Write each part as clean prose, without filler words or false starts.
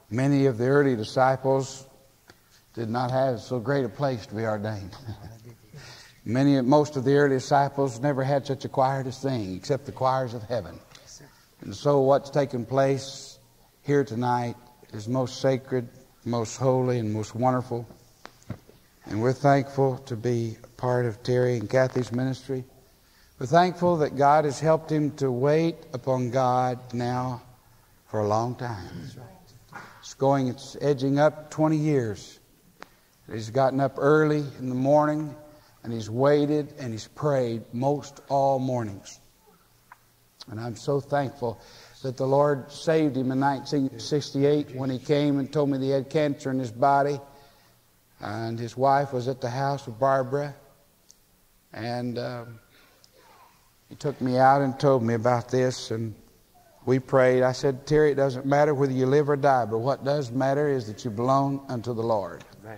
Many of the early disciples did not have so great a place to be ordained. Most of the early disciples never had such a choir to sing except the choirs of heaven. And so what's taken place here tonight is most sacred, most holy, and most wonderful. And we're thankful to be a part of Terry and Kathy's ministry. We're thankful that God has helped him to wait upon God now for a long time. It's edging up 20 years. He's gotten up early in the morning, and he's waited and he's prayed most all mornings. And I'm so thankful that the Lord saved him in 1968 when he came and told me that he had cancer in his body. And his wife was at the house with Barbara. And he took me out and told me about this, and we prayed. I said, Terry, it doesn't matter whether you live or die, but what does matter is that you belong unto the Lord. Amen.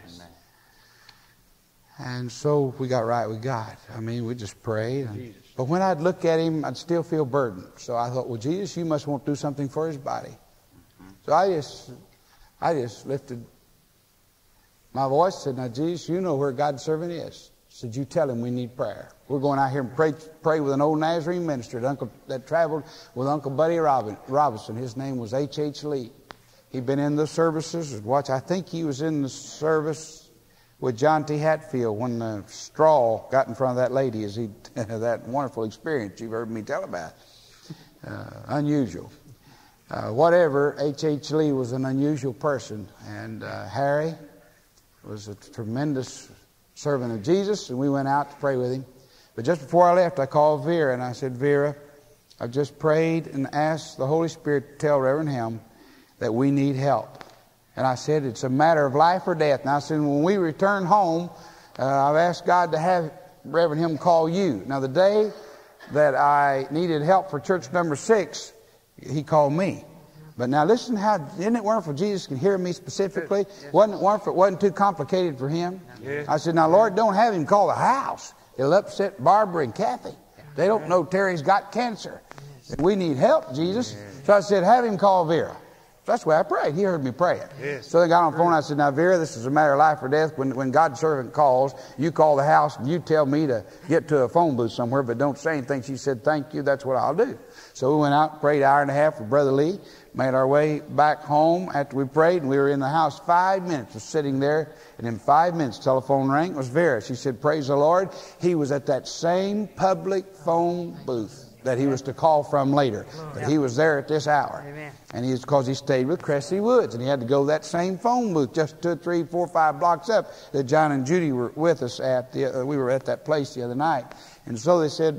And so we got right with God. I mean, we just prayed. But when I'd look at him, I'd still feel burdened. So I thought, well, Jesus, you must want to do something for his body. So I just lifted my voice and said, now, Jesus, you know where God's servant is. I said, you tell him we need prayer. We're going out here and pray with an old Nazarene minister that traveled with Uncle Buddy Robinson. His name was H.H. Lee. He'd been in the services. I think he was in the service with John T. Hatfield when the straw got in front of that lady, as he that wonderful experience you've heard me tell about. Unusual. Whatever, H.H. Lee was an unusual person. And Harry was a tremendous servant of Jesus, and we went out to pray with him. But just before I left, I called Vera, and I said, Vera, I've just prayed and asked the Holy Spirit to tell Reverend Helm that we need help. And I said, it's a matter of life or death. And I said, when we return home, I've asked God to have Reverend Helm call you. Now, the day that I needed help for church number 6, he called me. But now listen how, isn't it wonderful Jesus can hear me specifically? Wasn't it wonderful? It wasn't too complicated for him. I said, now, Lord, don't have him call the house. It'll upset Barbara and Kathy. They don't know Terry's got cancer. We need help, Jesus. So I said, have him call Vera. So that's the way I prayed. He heard me praying. So they got on the phone. I said, now, Vera, this is a matter of life or death. When God's servant calls, you call the house and you tell me to get to a phone booth somewhere, but don't say anything. She said, thank you. That's what I'll do. So we went out and prayed an hour and a half with Brother Lee, made our way back home after we prayed, and we were in the house 5 minutes, was sitting there, and in 5 minutes, telephone rang. It was Vera. She said, praise the Lord. He was at that same public phone booth that he was to call from later. But he was there at this hour. Amen. And he was, because he stayed with Cressy Woods, and he had to go to that same phone booth just 2, 3, 4, 5 blocks up that John and Judy were with us at. We were at that place the other night. And so they said,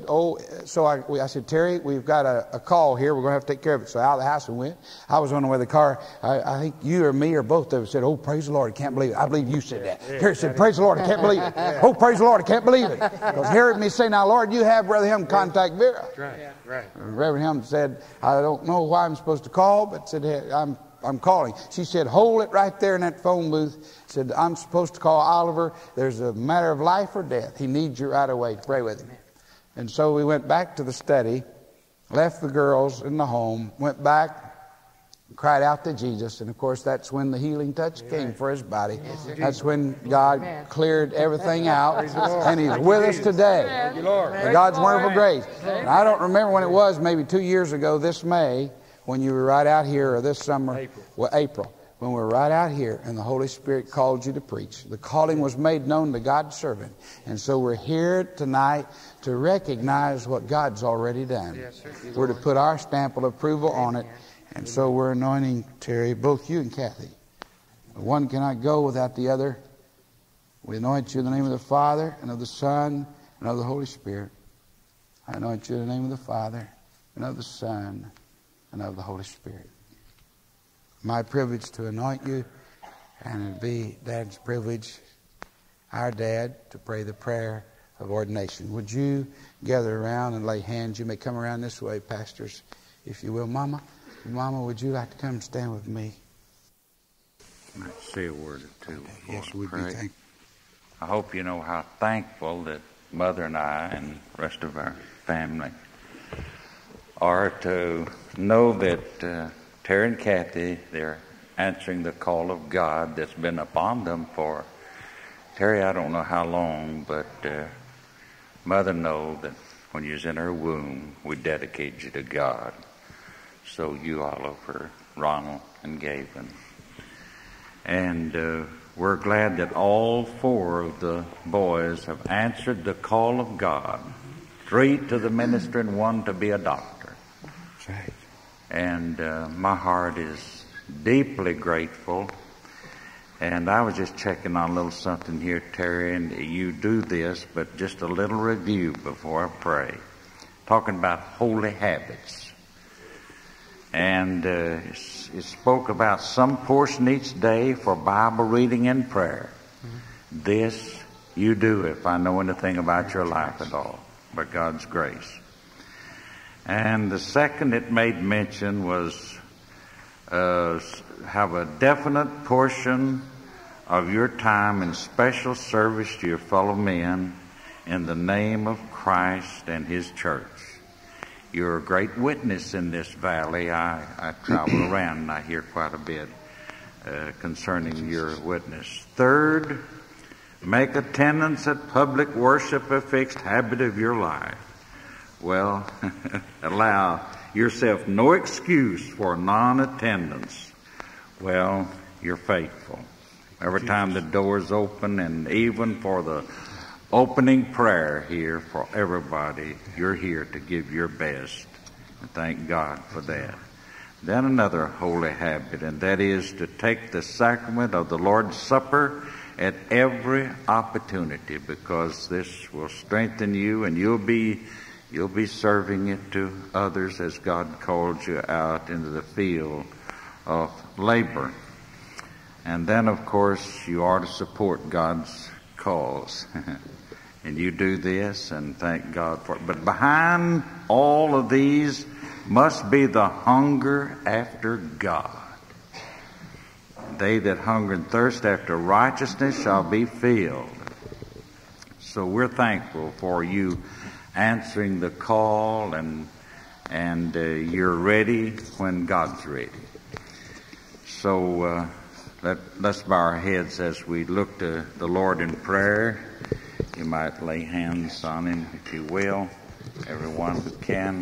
I said, Terry, we've got a call here. We're going to have to take care of it. So out of the house we went. I was on the way to the car. I think you or me or both of us said, oh, praise the Lord, I can't believe it. I believe you said that. Terry said, praise the Lord, I can't believe it. Oh, praise the Lord, I can't believe it. Because he heard me say, now, Lord, you have Brother Helm contact Vera. Right. Reverend Helm said, I don't know why I'm supposed to call, but said, hey, I'm calling. She said, hold it right there in that phone booth. Said, I'm supposed to call Oliver. There's a matter of life or death. He needs you right away to pray with him. And so we went back to the study, left the girls in the home, went back, cried out to Jesus. And, of course, that's when the healing touch came for his body. That's when God cleared everything out. And he's with us today. By God's wonderful grace. And I don't remember when it was, maybe 2 years ago this May, when you were right out here, or this summer, April, when we were right out here and the Holy Spirit called you to preach. The calling was made known to God's servant. And so we're here tonight to recognize what God's already done. We're to put our stamp of approval on it. And so we're anointing Terry, both you and Kathy. One cannot go without the other. We anoint you in the name of the Father and of the Son and of the Holy Spirit. I anoint you in the name of the Father and of the Son and of the Holy Spirit. My privilege to anoint you, and it'd be Dad's privilege, our Dad, to pray the prayer of ordination. Would you gather around and lay hands? You may come around this way, pastors, if you will. Mama, would you like to come and stand with me? I might say a word or two. Okay, yes, we'd be thankful. I hope you know how thankful that Mother and I and the rest of our family are to know that Terry and Kathy, they're answering the call of God that's been upon them for, Terry, I don't know how long, but Mother know that when you was in her womb, we dedicated you to God. So you, Oliver, Ronald, and Gavin. And we're glad that all 4 of the boys have answered the call of God. 3 to the ministry and 1 to be a doctor. That's right. And my heart is deeply grateful. And I was just checking on a little something here, Terry, and you do this, but just a little review before I pray. Talking about holy habits. And it spoke about some portion each day for Bible reading and prayer. Mm-hmm. This you do if I know anything about your life at all, by God's grace. And the second it made mention was have a definite portion of your time in special service to your fellow men in the name of Christ and His church. You're a great witness in this valley. I travel around and I hear quite a bit concerning your witness. Third, make attendance at public worship a fixed habit of your life. Well, allow yourself no excuse for non-attendance. Well, you're faithful. Every time the doors open, and even for the opening prayer here for everybody, you're here to give your best. And thank God for that. Then another holy habit, and that is to take the sacrament of the Lord's Supper at every opportunity, because this will strengthen you, and you'll be serving it to others as God calls you out into the field of labor. And then, of course, you are to support God's cause. And you do this, and thank God for it. But behind all of these must be the hunger after God. They that hunger and thirst after righteousness shall be filled. So we're thankful for you answering the call, and you're ready when God's ready. So let's bow our heads as we look to the Lord in prayer. You might lay hands on him, if you will, everyone who can.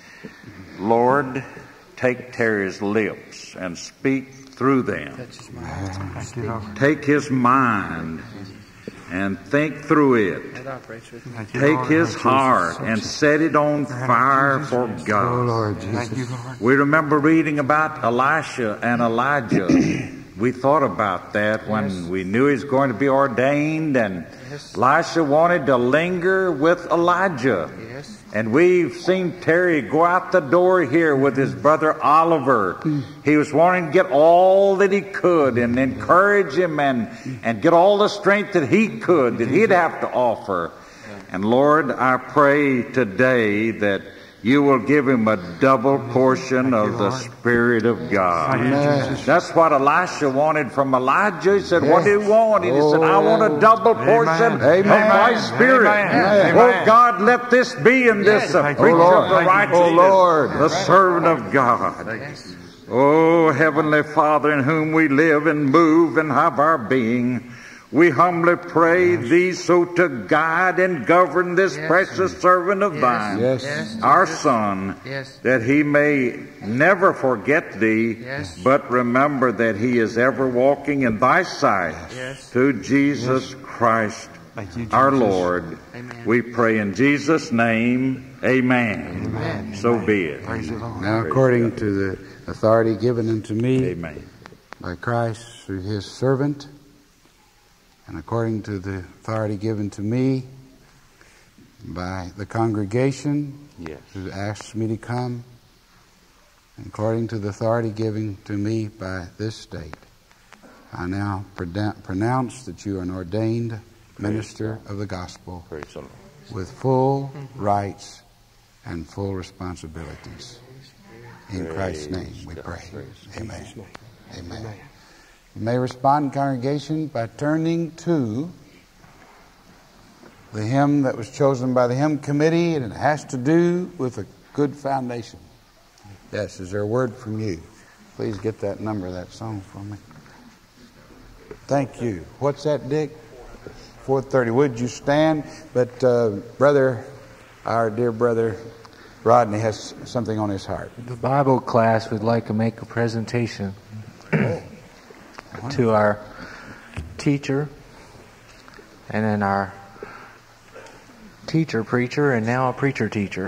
Lord, take Terry's lips and speak through them. Take his mind and think through it. Take his heart and set it on fire for God. We remember reading about Elisha and Elijah. We thought about that when we knew he was going to be ordained, and Elisha wanted to linger with Elijah. And we've seen Terry go out the door here with his brother Oliver. He was wanting to get all that he could and encourage him and get all the strength that he could, that he'd have to offer. And Lord, I pray today that you will give him a double portion of the Spirit of God. Amen. That's what Elisha wanted from Elijah. He said, what do you want? And he said, I want a double portion of my Spirit. Amen. Oh God, let this be in this a preacher of the righteousness, the servant of God. Oh, Heavenly Father, in whom we live and move and have our being, we humbly pray thee so to guide and govern this precious servant of thine, our son, that he may never forget thee, but remember that he is ever walking in thy sight, through Jesus Christ, our Lord. Amen. We pray in Jesus' name, amen. So be it. Now, according to the authority given unto me by Christ through his servant, and according to the authority given to me by the congregation who asked me to come, and according to the authority given to me by this state, I now pronounce that you are an ordained minister of the gospel with full rights and full responsibilities. In Christ's name we pray. Amen. Amen. You may respond, congregation, by turning to the hymn that was chosen by the hymn committee, and it has to do with a good foundation. Yes, is there a word from you? Please get that number of that song for me. Thank you. What's that, Dick? 4:30. Would you stand? But brother, our dear brother Rodney has something on his heart. The Bible class would like to make a presentation to our teacher, and then our teacher preacher, and now a preacher teacher.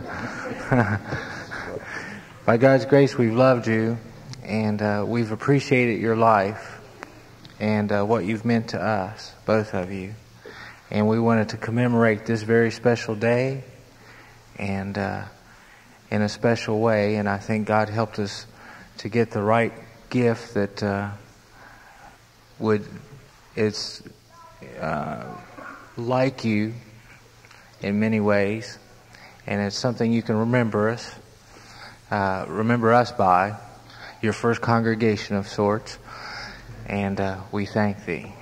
By God's grace, we've loved you, and we've appreciated your life and what you've meant to us, both of you. And we wanted to commemorate this very special day, and in a special way. And I think God helped us to get the right gift that it's like you in many ways, and it's something you can remember us by, your first congregation of sorts, and we thank thee.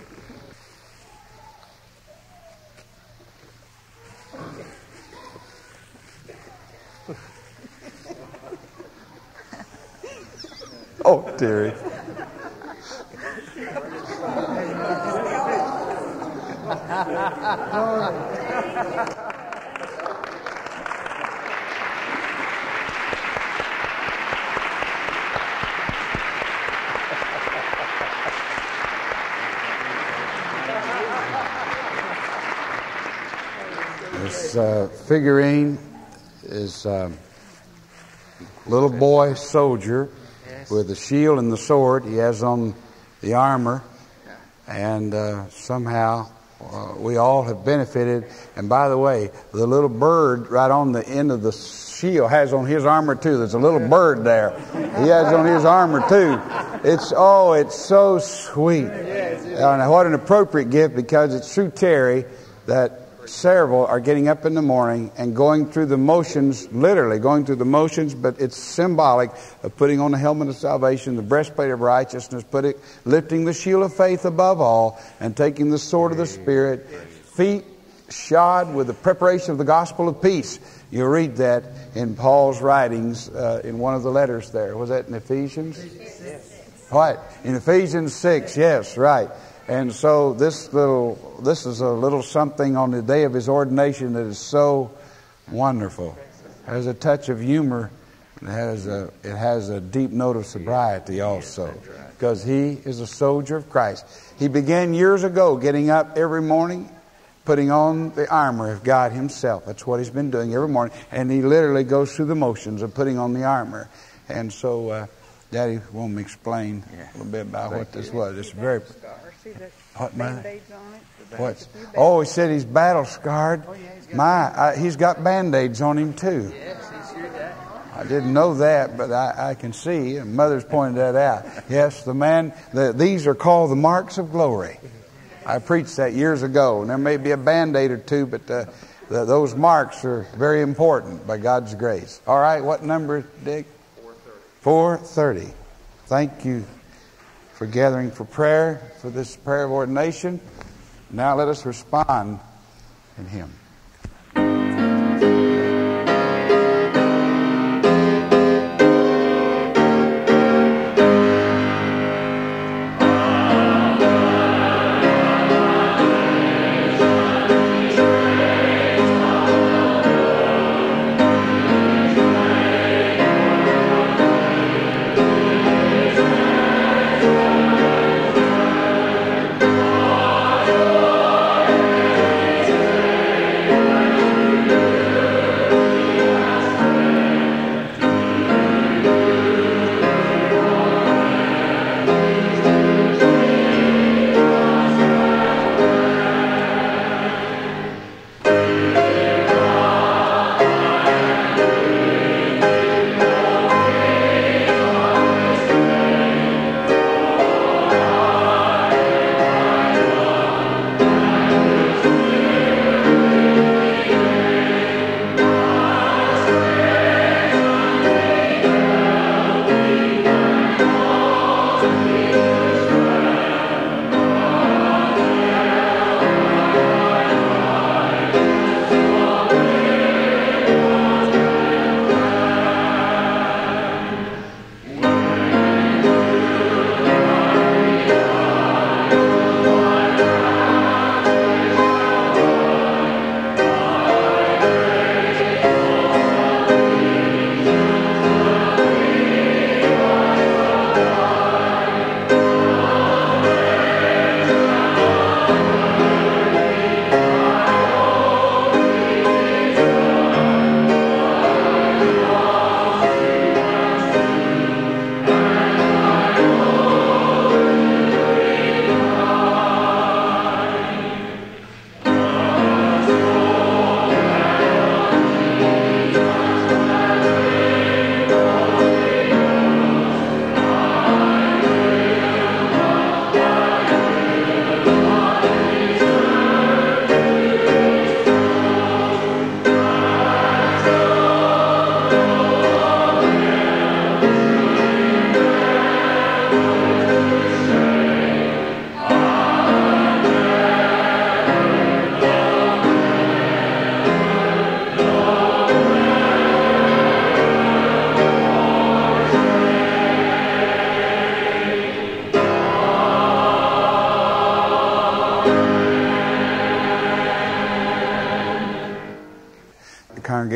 Oh, Terry. This figurine is a little boy soldier with the shield and the sword. He has on the armor, and somehow we all have benefited. And by the way, the little bird right on the end of the shield has on his armor too. There's a little bird there. He has on his armor too. It's so sweet. And what an appropriate gift, because it's true, Terry, that several are getting up in the morning and going through the motions, literally going through the motions, but it's symbolic of putting on the helmet of salvation, the breastplate of righteousness, lifting the shield of faith above all, and taking the sword of the Spirit, feet shod with the preparation of the gospel of peace. You'll read that in Paul's writings in one of the letters there. Was that in Ephesians? What? In Ephesians 6, yes, right. And so this is a little something on the day of his ordination that is so wonderful. It has a touch of humor. It has a deep note of sobriety also, because he is a soldier of Christ. He began years ago getting up every morning, putting on the armor of God himself. That's what he's been doing every morning. And he literally goes through the motions of putting on the armor. And so Daddy want me to explain a little bit about what this was. It's very... What, man? What? Oh, he said he's battle scarred. He's got Band-Aids on him too. I didn't know that, but I can see, and Mother's pointed that out. Yes, these are called the marks of glory. I preached that years ago, and there may be a Band-Aid or two, but those marks are very important by God's grace. All right, what number, Dick? 4:30. Thank you for gathering for prayer, for this prayer of ordination. Now let us respond in hymn.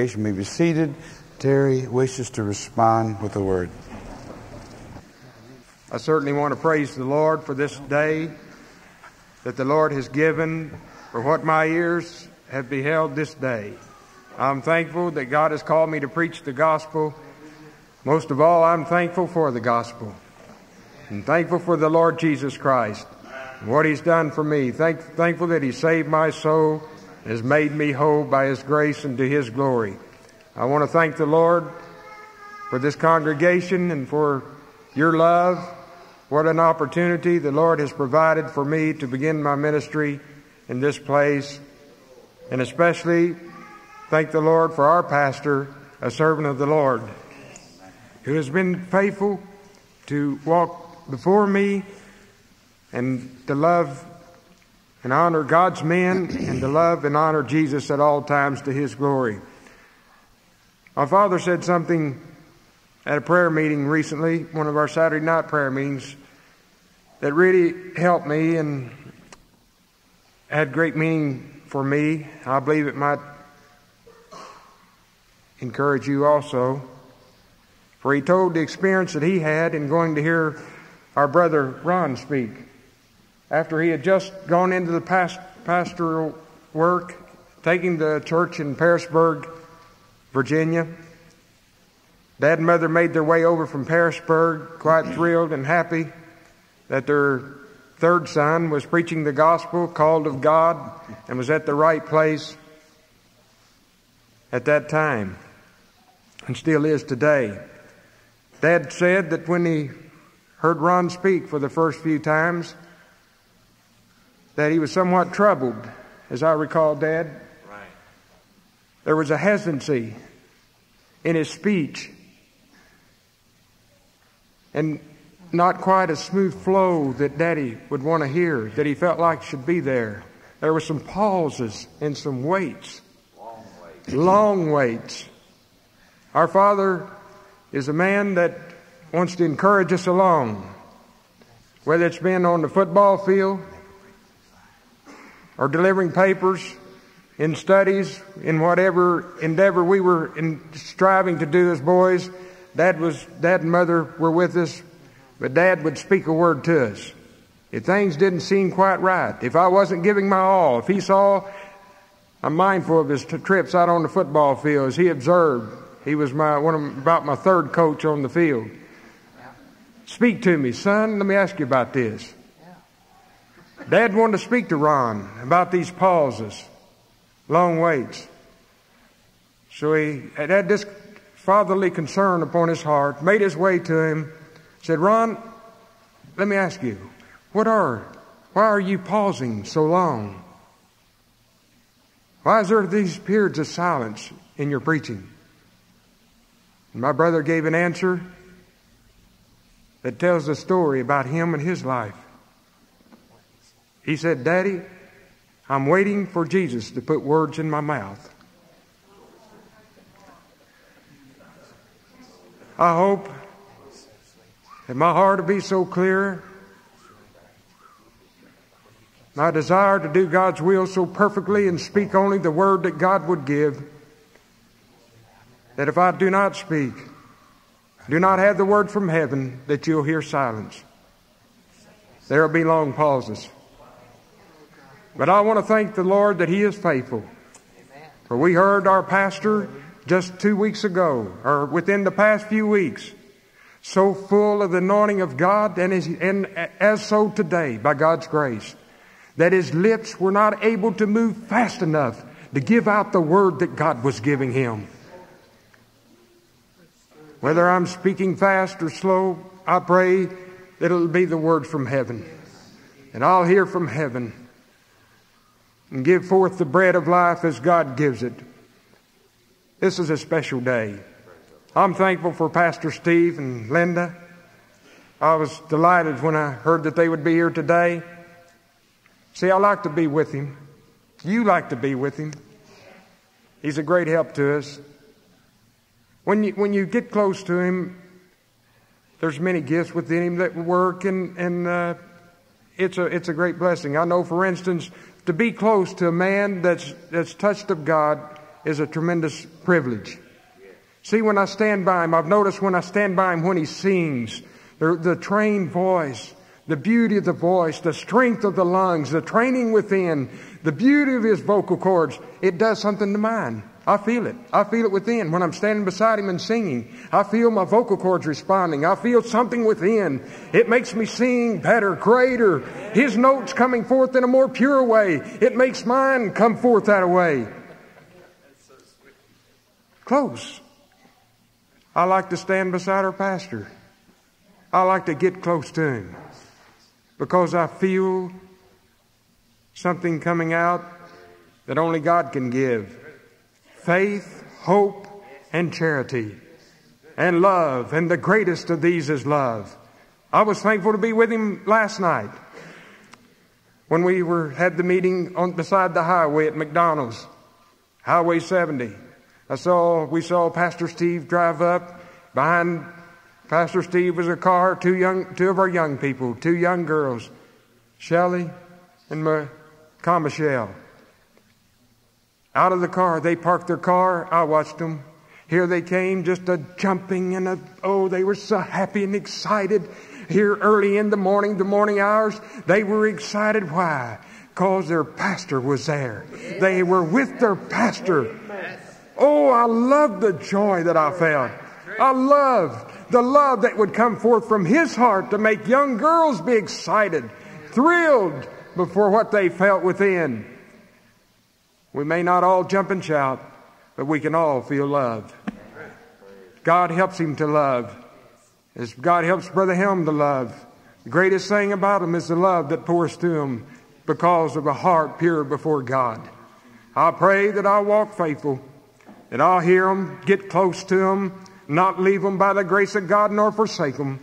congregation may be seated. Terry wishes to respond with a word. I certainly want to praise the Lord for this day that the Lord has given, for what my ears have beheld this day. I'm thankful that God has called me to preach the gospel. Most of all, I'm thankful for the gospel. I'm thankful for the Lord Jesus Christ and what He's done for me. Thankful that He saved my soul, has made me whole by His grace and to His glory. I want to thank the Lord for this congregation and for your love. What an opportunity the Lord has provided for me to begin my ministry in this place. And especially thank the Lord for our pastor, a servant of the Lord, who has been faithful to walk before me and to love and honor God's men and to love and honor Jesus at all times to His glory. My father said something at a prayer meeting recently, one of our Saturday night prayer meetings, that really helped me and had great meaning for me. I believe it might encourage you also. For he told the experience that he had in going to hear our brother Ron speak. After he had just gone into the pastoral work, taking the church in Parisburg, Virginia. Dad and Mother made their way over from Parisburg, quite thrilled and happy that their third son was preaching the gospel, called of God, and was at the right place at that time, and still is today. Dad said that when he heard Ron speak for the first few times, that he was somewhat troubled, as I recall, Dad. Right. There was a hesitancy in his speech, and not quite a smooth flow that Daddy would want to hear, that he felt like should be there. There were some pauses and some waits. Long waits. Our Father is a man that wants to encourage us along, whether it's been on the football field or delivering papers, in studies, in whatever endeavor we were striving to do as boys. Dad and Mother were with us, but Dad would speak a word to us. If things didn't seem quite right, if I wasn't giving my all, if he saw, I'm mindful of his trips out on the football field as he observed. He was about my third coach on the field. Speak to me, son. Let me ask you about this. Dad wanted to speak to Ron about these pauses, long waits. So he had this fatherly concern upon his heart, made his way to him, said, Ron, let me ask you, why are you pausing so long? Why is there these periods of silence in your preaching? And my brother gave an answer that tells the story about him and his life. He said, Daddy, I'm waiting for Jesus to put words in my mouth. I hope that my heart will be so clear, my desire to do God's will so perfectly and speak only the word that God would give, that if I do not speak, do not have the word from heaven, that you'll hear silence. There will be long pauses. But I want to thank the Lord that He is faithful. For we heard our pastor just 2 weeks ago, or within the past few weeks, so full of the anointing of God, and as so today, by God's grace, that his lips were not able to move fast enough to give out the word that God was giving him. Whether I'm speaking fast or slow, I pray that it'll be the word from heaven. And I'll hear from heaven and give forth the bread of life as God gives it. This is a special day. I'm thankful for Pastor Steve and Linda. I was delighted when I heard that they would be here today. See, I like to be with him. You like to be with him. He's a great help to us. When you get close to him, there's many gifts within him that work, and it's a great blessing. I know, for instance, to be close to a man that's touched of God is a tremendous privilege. See, when I stand by him, I've noticed when I stand by him when he sings, the trained voice, the beauty of the voice, the strength of the lungs, the training within, the beauty of his vocal cords, it does something to mine. I feel it. I feel it within. When I'm standing beside him and singing, I feel my vocal cords responding. I feel something within. It makes me sing better, greater. His notes coming forth in a more pure way. It makes mine come forth that way. Close. I like to stand beside our pastor. I like to get close to him because I feel something coming out that only God can give. Faith, hope, and charity, and love, and the greatest of these is love. I was thankful to be with him last night when we had the meeting beside the highway at McDonald's, Highway 70. We saw Pastor Steve drive up. Behind Pastor Steve was a car, two of our young people, two young girls, Shelley and Michelle. Out of the car, they parked their car. I watched them. Here they came, just a jumping and they were so happy and excited. Here early in the morning hours, they were excited. Why? Because their pastor was there. They were with their pastor. Oh, I loved the joy that I felt. I loved the love that would come forth from his heart to make young girls be excited, thrilled before what they felt within. We may not all jump and shout, but we can all feel loved. God helps him to love. As God helps Brother Helm to love. The greatest thing about him is the love that pours to him because of a heart pure before God. I pray that I'll walk faithful, that I'll hear him, get close to him, not leave him by the grace of God nor forsake him,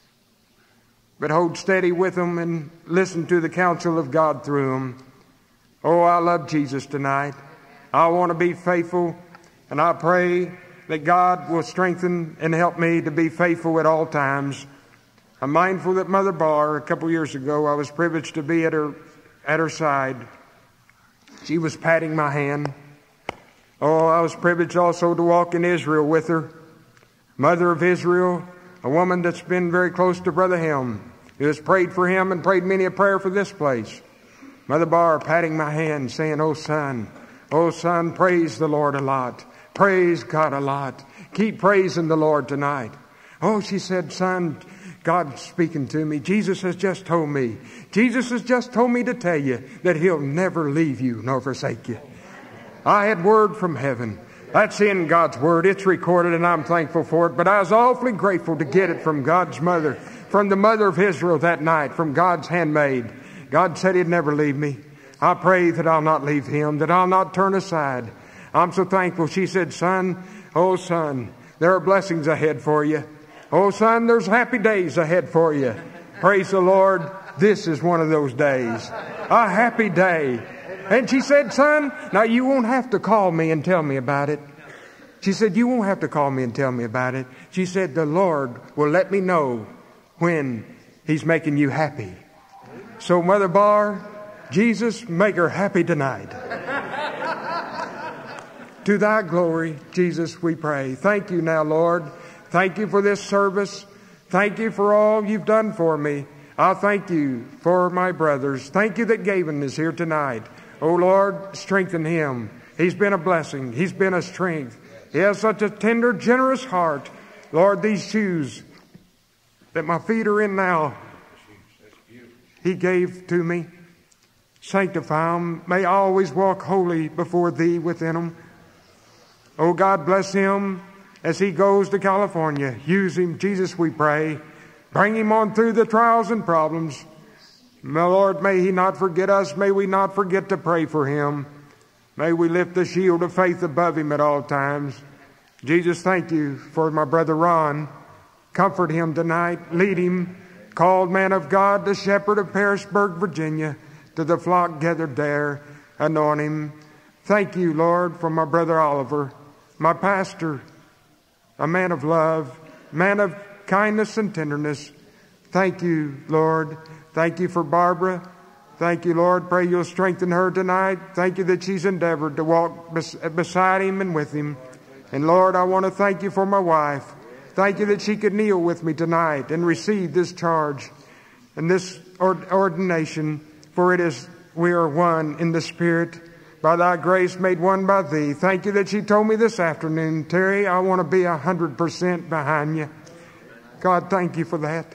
but hold steady with him and listen to the counsel of God through him. Oh, I love Jesus tonight. I want to be faithful, and I pray that God will strengthen and help me to be faithful at all times. I'm mindful that Mother Barr, a couple years ago, I was privileged to be at her side. She was patting my hand. Oh, I was privileged also to walk in Israel with her. Mother of Israel, a woman that's been very close to Brother Helm, who has prayed for him and prayed many a prayer for this place. Mother Barr patting my hand saying, oh son, praise the Lord a lot. Praise God a lot. Keep praising the Lord tonight. Oh, she said, son, God's speaking to me. Jesus has just told me. Jesus has just told me to tell you that he'll never leave you nor forsake you. I had word from heaven. That's in God's word. It's recorded and I'm thankful for it. But I was awfully grateful to get it from God's mother, from the mother of Israel that night, from God's handmaid. God said he'd never leave me. I pray that I'll not leave him, that I'll not turn aside. I'm so thankful. She said, son, oh son, there are blessings ahead for you. Oh son, there's happy days ahead for you. Praise the Lord. This is one of those days. A happy day. And she said, son, now you won't have to call me and tell me about it. She said, you won't have to call me and tell me about it. She said, the Lord will let me know when he's making you happy. So, Mother Barr, Jesus, make her happy tonight. To thy glory, Jesus, we pray. Thank you now, Lord. Thank you for this service. Thank you for all you've done for me. I thank you for my brothers. Thank you that Gavin is here tonight. Oh, Lord, strengthen him. He's been a blessing. He's been a strength. He has such a tender, generous heart. Lord, these shoes that my feet are in now, he gave to me. Sanctify them. May I always walk holy before thee within them. Oh, God bless him as he goes to California. Use him, Jesus, we pray. Bring him on through the trials and problems. My Lord, may he not forget us. May we not forget to pray for him. May we lift the shield of faith above him at all times. Jesus, thank you for my brother Ron. Comfort him tonight. Lead him. Called man of God, the shepherd of Parisburg, Virginia, to the flock gathered there. Anoint him. Thank you, Lord, for my brother Oliver, my pastor, a man of love, man of kindness and tenderness. Thank you, Lord. Thank you for Barbara. Thank you, Lord. Pray you'll strengthen her tonight. Thank you that she's endeavored to walk beside him and with him. And Lord, I want to thank you for my wife. Thank you that she could kneel with me tonight and receive this charge and this ordination. For it is, we are one in the Spirit, by thy grace made one by thee. Thank you that she told me this afternoon, Terry, I want to be 100% behind you. God, thank you for that.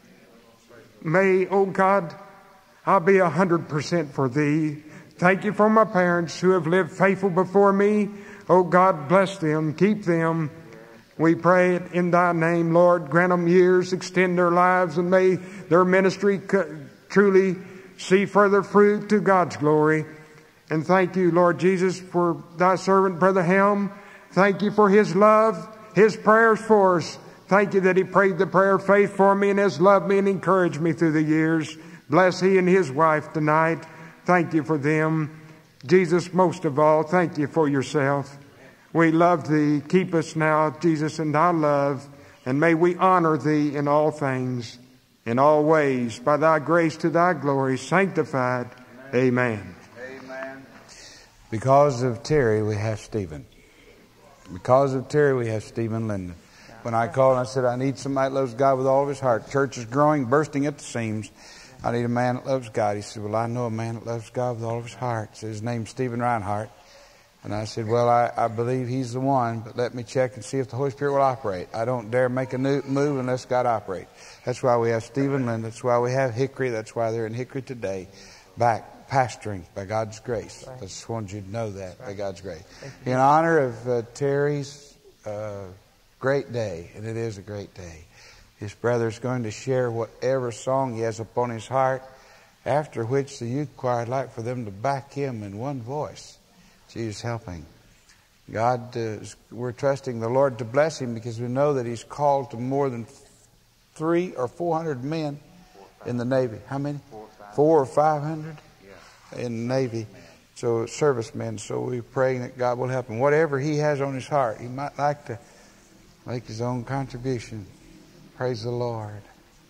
May, oh God, I'll be 100% for thee. Thank you for my parents who have lived faithful before me. Oh God, bless them, keep them. We pray it in thy name, Lord. Grant them years, extend their lives, and may their ministry truly see further fruit to God's glory. And thank you, Lord Jesus, for thy servant, Brother Helm. Thank you for his love, his prayers for us. Thank you that he prayed the prayer of faith for me and has loved me and encouraged me through the years. Bless he and his wife tonight. Thank you for them. Jesus, most of all, thank you for yourself. We love thee. Keep us now, Jesus, in thy love. And may we honor thee in all things, in all ways, by thy grace to thy glory, sanctified. Amen. Amen. Because of Terry, we have Stephen. Because of Terry, we have Stephen Linden. When I called and I said, I need somebody that loves God with all of his heart. Church is growing, bursting at the seams. I need a man that loves God. He said, well, I know a man that loves God with all of his heart. So his name's Stephen Reinhardt. And I said, well, I believe he's the one, but let me check and see if the Holy Spirit will operate. I don't dare make a new move unless God operates. That's why we have Stephen Linden. That's why we have Hickory. That's why they're in Hickory today, back pastoring by God's grace. I just wanted you to know that, by God's grace. In honor of Terry's great day, and it is a great day, his brother's going to share whatever song he has upon his heart, after which the youth choir, I'd like for them to back him in one voice. Jesus helping. God, we're trusting the Lord to bless him because we know that he's called to more than 300 or 400 men in the Navy. How many? 400 or 500 in the Navy. So servicemen. So we're praying that God will help him. Whatever he has on his heart, he might like to make his own contribution. Praise the Lord.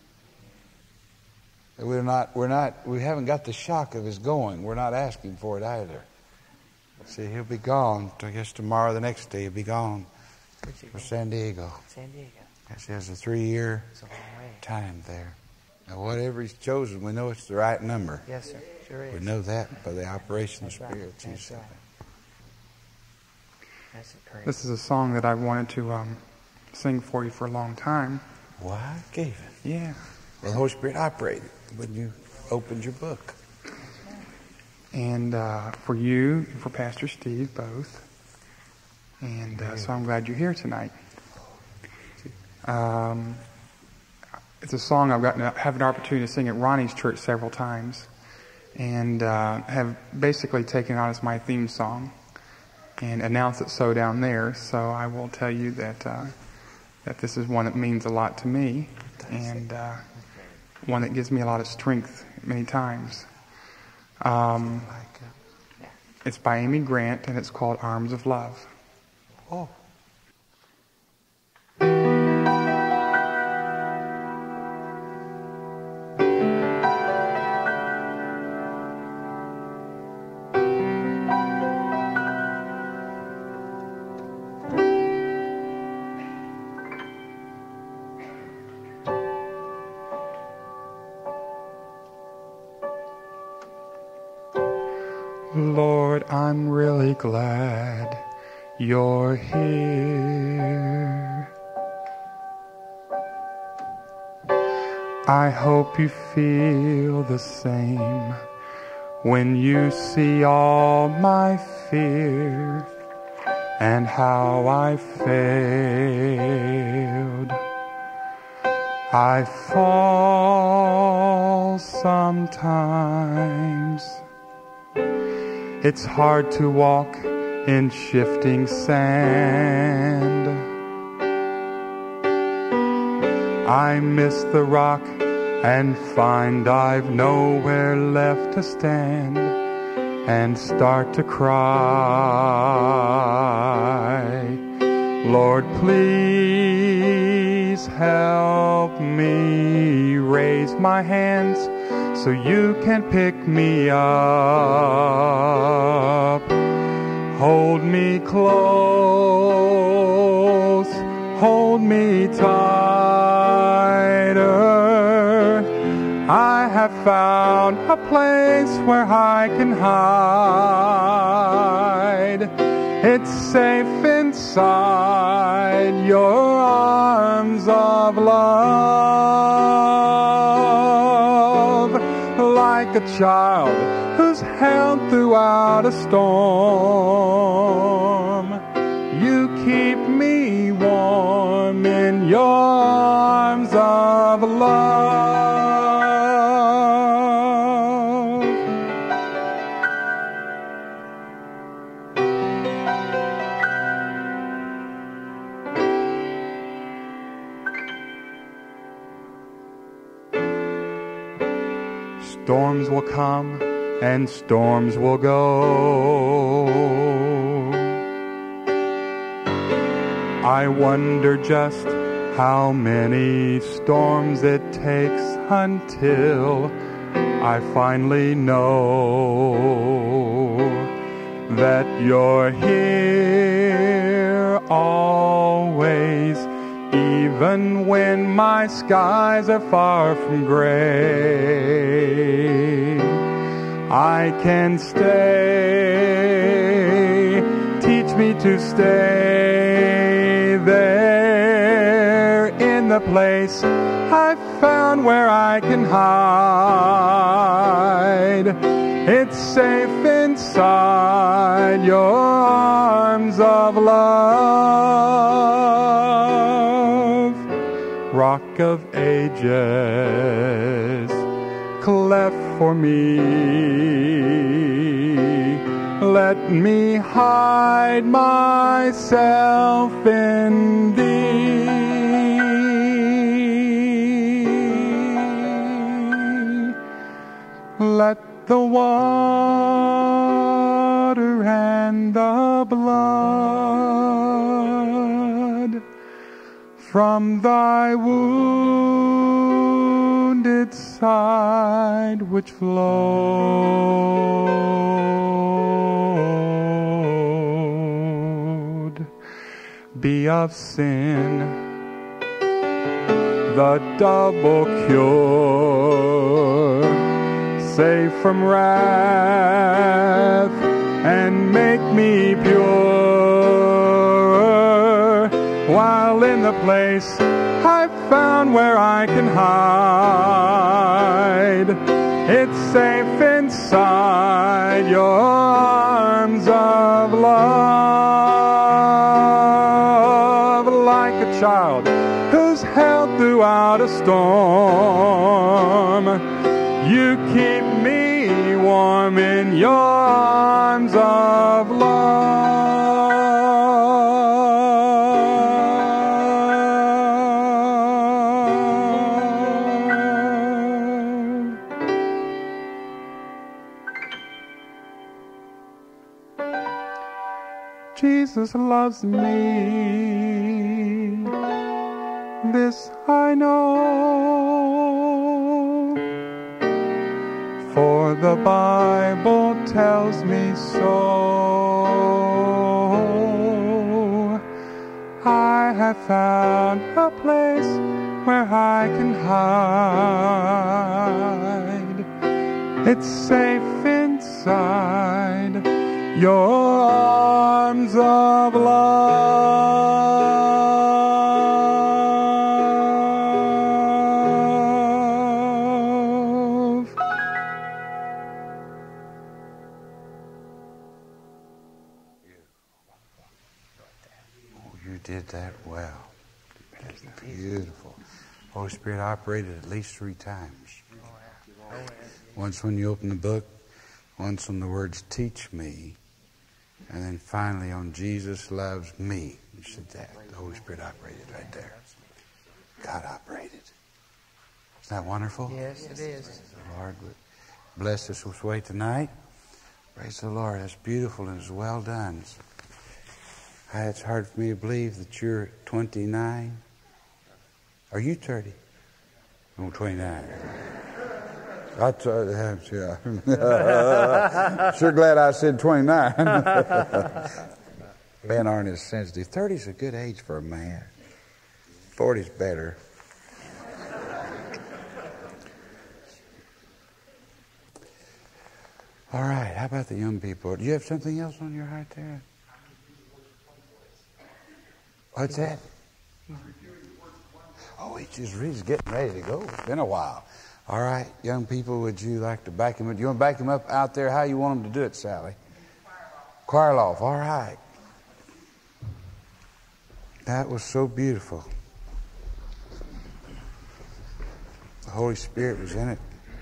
We haven't got the shock of his going. We're not asking for it either. See, he'll be gone. I guess tomorrow, the next day, he'll be gone for San Diego. San Diego. Yes, he has a 3-year time there. Now, whatever he's chosen, we know it's the right number. Yes, sir. Sure is. We know that by the operation of the Spirit. That's right. That's correct. This is a song that I've wanted to sing for you for a long time. Why gave it? Yeah. Well, the Holy Spirit operated when you opened your book. And for you and for Pastor Steve both. And so I'm glad you're here tonight. It's a song I've gotten to have an opportunity to sing at Ronnie's church several times. And have basically taken it on as my theme song. And announced it so down there. So I will tell you that that this is one that means a lot to me. And one that gives me a lot of strength many times. It's by Amy Grant, and it's called Arms of Love. Oh. Lord, I'm really glad you're here. I hope you feel the same when you see all my fear and how I failed. I fall sometimes. It's hard to walk in shifting sand. I miss the rock and find I've nowhere left to stand and start to cry. Lord, please Please help me raise my hands so you can pick me up. Hold me close, hold me tighter. I have found a place where I can hide. It's safe inside your arms of love, like a child who's held throughout a storm. You keep me warm in your arms of love. Storms will come and storms will go. I wonder just how many storms it takes until I finally know that you're here always, even when my skies are far from gray. I can stay, teach me to stay there in the place I've found where I can hide. It's safe inside your arms of love. Rock of ages, cleft for me, let me hide myself in thee. Let the water and the blood from thy wounded side which flowed be of sin the double cure, save from wrath and make me pure, while in the place I've found where I can hide. It's safe inside your arms of love, like a child who's held throughout a storm. You keep me warm in your arms of love. Jesus loves me, this I know, for the Bible tells me so. I have found a place where I can hide. It's safe inside your arms of love. Oh, you did that well. Beautiful. Holy Spirit operated at least 3 times. Once when you open the book, once on the words, teach me, and then finally on Jesus loves me. You said that. The Holy Spirit operated right there. God operated. Isn't that wonderful? Yes, it is. The Lord would bless us this way tonight. Praise the Lord. That's beautiful and it's well done. It's hard for me to believe that you're 29. Are you 30? I'm 29. That's yeah. Sure glad I said 29. Men aren't as sensitive. 30's a good age for a man. 40's better. All right, how about the young people? Do you have something else on your heart there? What's that? Oh, he's getting ready to go. It's been a while. All right, young people, would you like to back him up? Do you want to back him up out there? How you want him to do it, Sally? Choir loft. All right. That was so beautiful. The Holy Spirit was in it.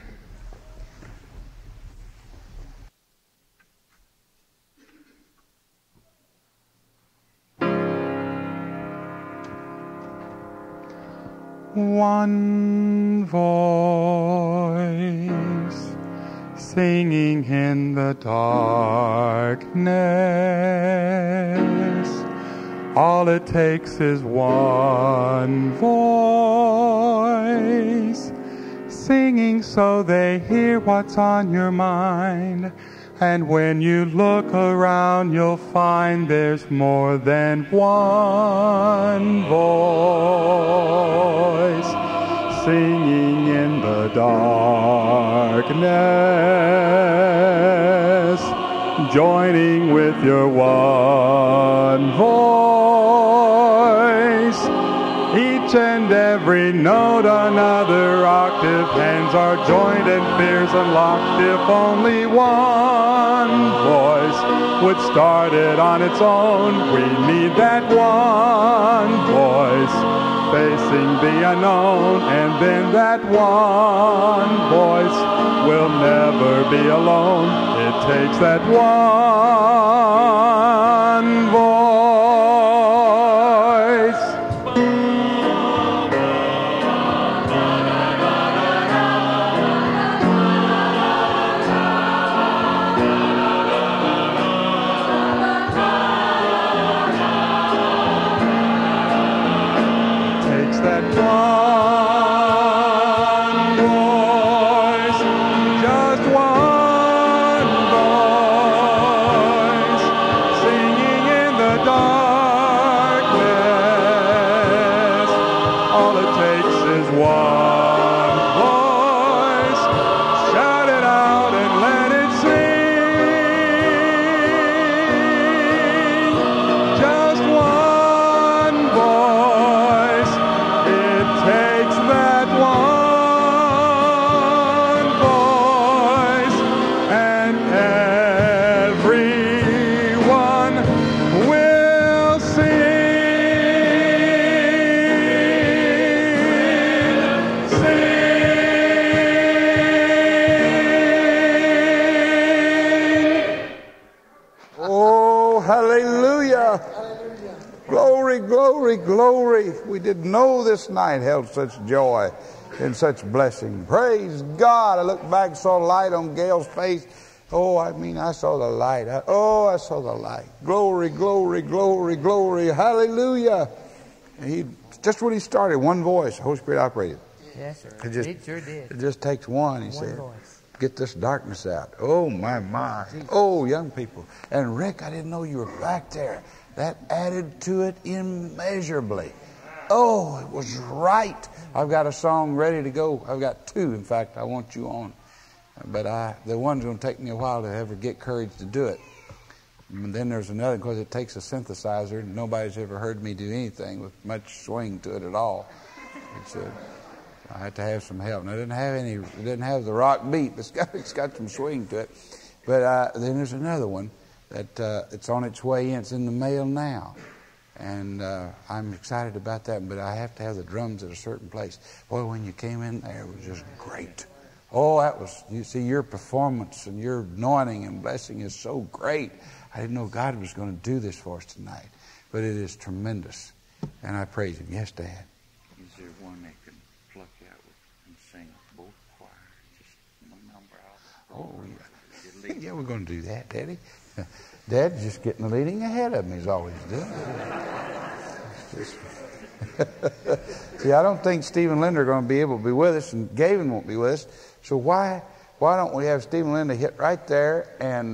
One voice singing in the darkness. All it takes is one voice singing so they hear what's on your mind. And when you look around, you'll find there's more than one voice singing in the darkness, joining with your one voice. Each and every note another octave, hands are joined and fears unlocked. If only one voice would start it on its own, we need that one voice facing the unknown, and then that one voice will never be alone. It takes that one voice. Glory. We didn't know this night held such joy and such blessing. Praise God. I looked back and saw light on Gail's face. Oh, I saw the light. I saw the light. Glory, glory, glory, glory. Hallelujah. And just when he started, one voice, the Holy Spirit operated. Yes, sir. It sure did. It just takes one, he said. Voice. Get this darkness out. Oh, my. Oh, young people. And Rick, I didn't know you were back there. That added to it immeasurably. Oh, it was right. I've got a song ready to go. I've got two, in fact, I want you on. But the one's going to take me a while to ever get courage to do it. And then there's another, because it takes a synthesizer, and nobody's ever heard me do anything with much swing to it at all. I had to have some help. And it didn't have the rock beat, but it's got some swing to it. But then there's another one that it's on its way in. It's in the mail now. And I'm excited about that, but I have to have the drums at a certain place. Boy, when you came in there, it was just great. Oh, you see, your performance and your anointing and blessing is so great. I didn't know God was going to do this for us tonight, but it is tremendous. And I praise Him. Yes, Dad. Is there one that can pluck out and sing both choirs? Just one number out. Oh, yeah. Yeah, we're going to do that, Daddy. Dad's just getting the leading ahead of me, as always doing. See, I don't think Steve and Linda are going to be able to be with us, and Gavin won't be with us. So why don't we have Steve and Linda hit right there, and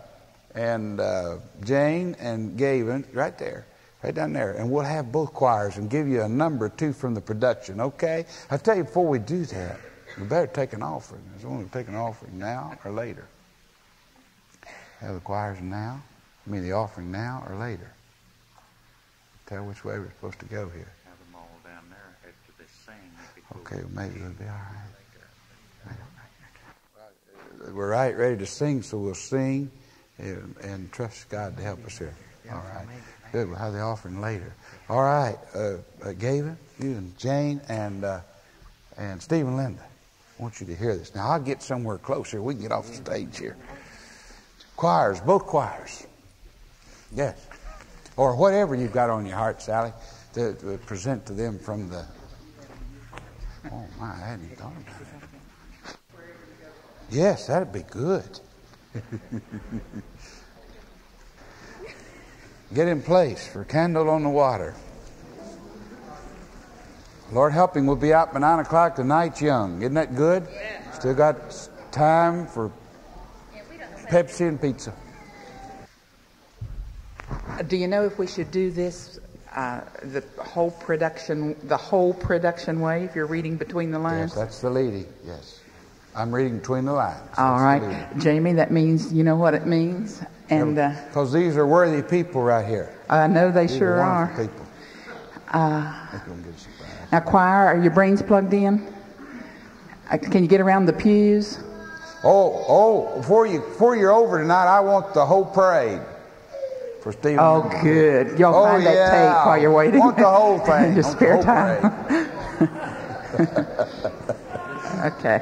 Jane and Gavin right there, right down there, and we'll have both choirs and give you a number too from the production. Okay? I tell you, before we do that, we better take an offering. Is we take an offering now or later? Have the choirs now? I mean, the offering now or later? Tell which way we're supposed to go here. Have them all down there after they sing. Okay, well, maybe it'll be all right. We're right ready to sing, so we'll sing and trust God to help us here. All right. Good. We'll have the offering later. All right. Gavin, you and Jane and Steve and Linda, I want you to hear this. Now, I'll get somewhere closer. We can get off the stage here. Choirs, both choirs. Yes. Or whatever you've got on your heart, Sally, to present to them from the... Oh, my, I hadn't even thought about it. Yes, that'd be good. Get in place for Candle on the Water. Lord helping, we'll be out by 9 o'clock. The night's young. Isn't that good? Still got time for Pepsi and pizza. Do you know if we should do this, the whole production way, if you're reading between the lines? Yes, that's the leading, yes. I'm reading between the lines. All right. Jamie, that means you know what it means. And because these are worthy people right here. I know they These sure are. are. People. Now, choir, are your brains plugged in? Can you get around the pews? Before you're over tonight, I want the whole parade for Stephen. Oh, good. Y'all find that tape while you're waiting. I want the whole thing. Your spare time. Okay.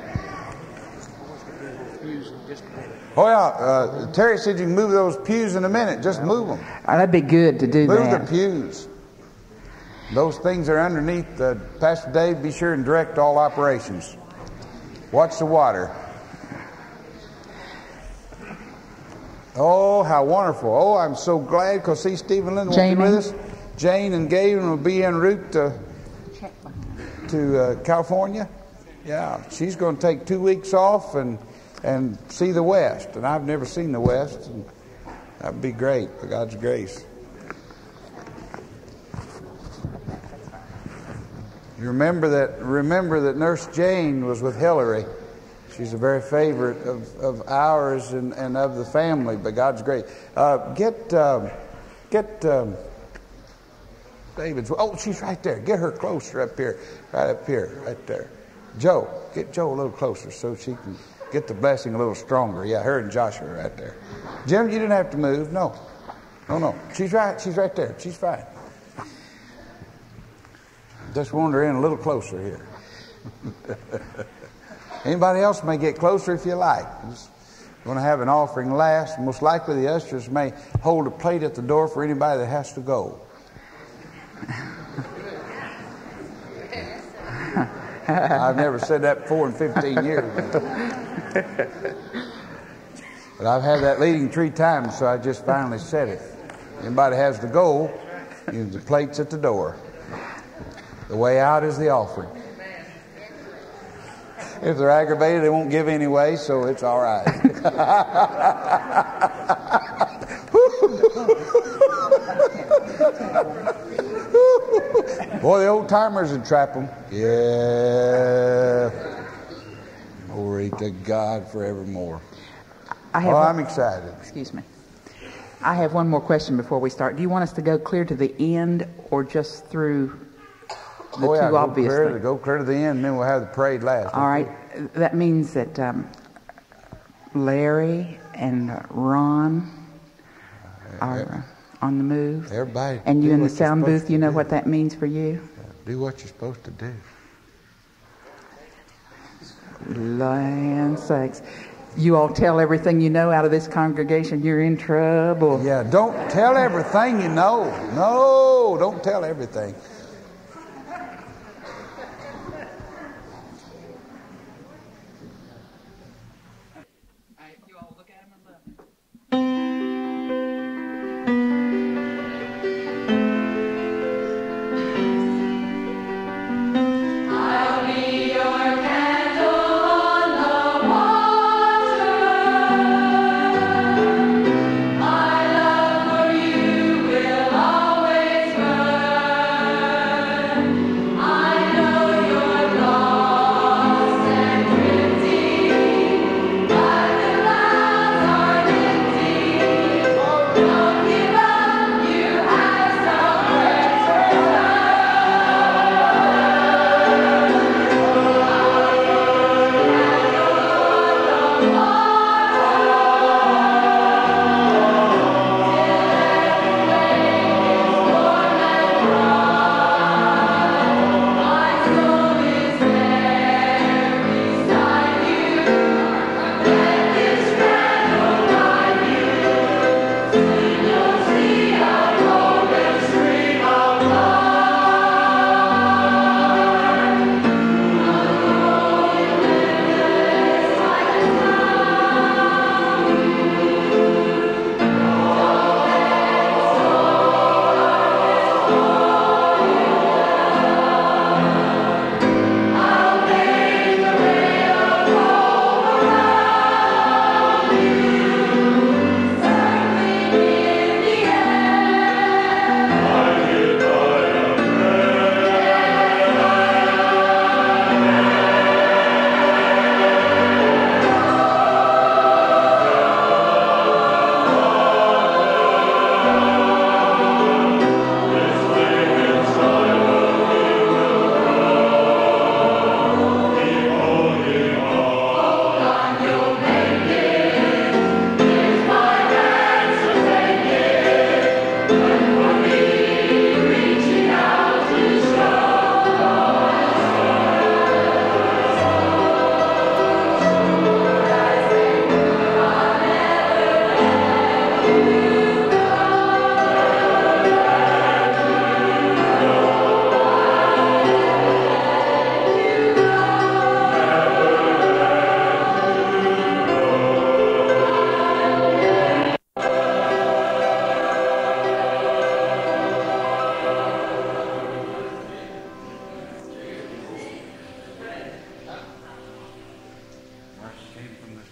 Oh, yeah. Terry said you can move those pews in a minute. Just move them. That'd be good to do that. Move the pews. Those things are underneath. Pastor Dave, be sure and direct all operations. Watch the water. Oh, how wonderful. Oh, I'm so glad because see, Steve and Linda will be with us. Jane and Gavin will be en route to California. Yeah, she's going to take 2 weeks off and see the West. And I've never seen the West. And that would be great, by God's grace. You remember that Nurse Jane was with Hillary. She's a very favorite of ours and of the family, by God's grace. Get David's. Oh, she's right there. Get her closer up here, right there. Joe, get Joe a little closer so she can get the blessing a little stronger. Yeah, her and Joshua are right there. Jim, you didn't have to move. No. She's right there. She's fine. Just wander in a little closer here. Anybody else may get closer if you like. We're going to have an offering last. Most likely the ushers may hold a plate at the door for anybody that has to go. I've never said that before in 15 years. But I've had that leading 3 times, so I just finally said it. Anybody has to go, the plate's at the door. The way out is the offering. If they're aggravated, they won't give anyway, so it's all right. Boy, the old timers would trap them. Yeah. Glory to God forevermore. I'm excited. Excuse me. I have one more question before we start. Do you want us to go clear to the end or just through the two obvious things? Go clear to the end, and then we'll have the parade last. All right. That means that Larry and Ron are on the move. Everybody. And you in the sound booth, you know what that means for you? Do what you're supposed to do. Land sakes. You all tell everything you know out of this congregation, you're in trouble. Yeah, don't tell everything you know. No, don't tell everything.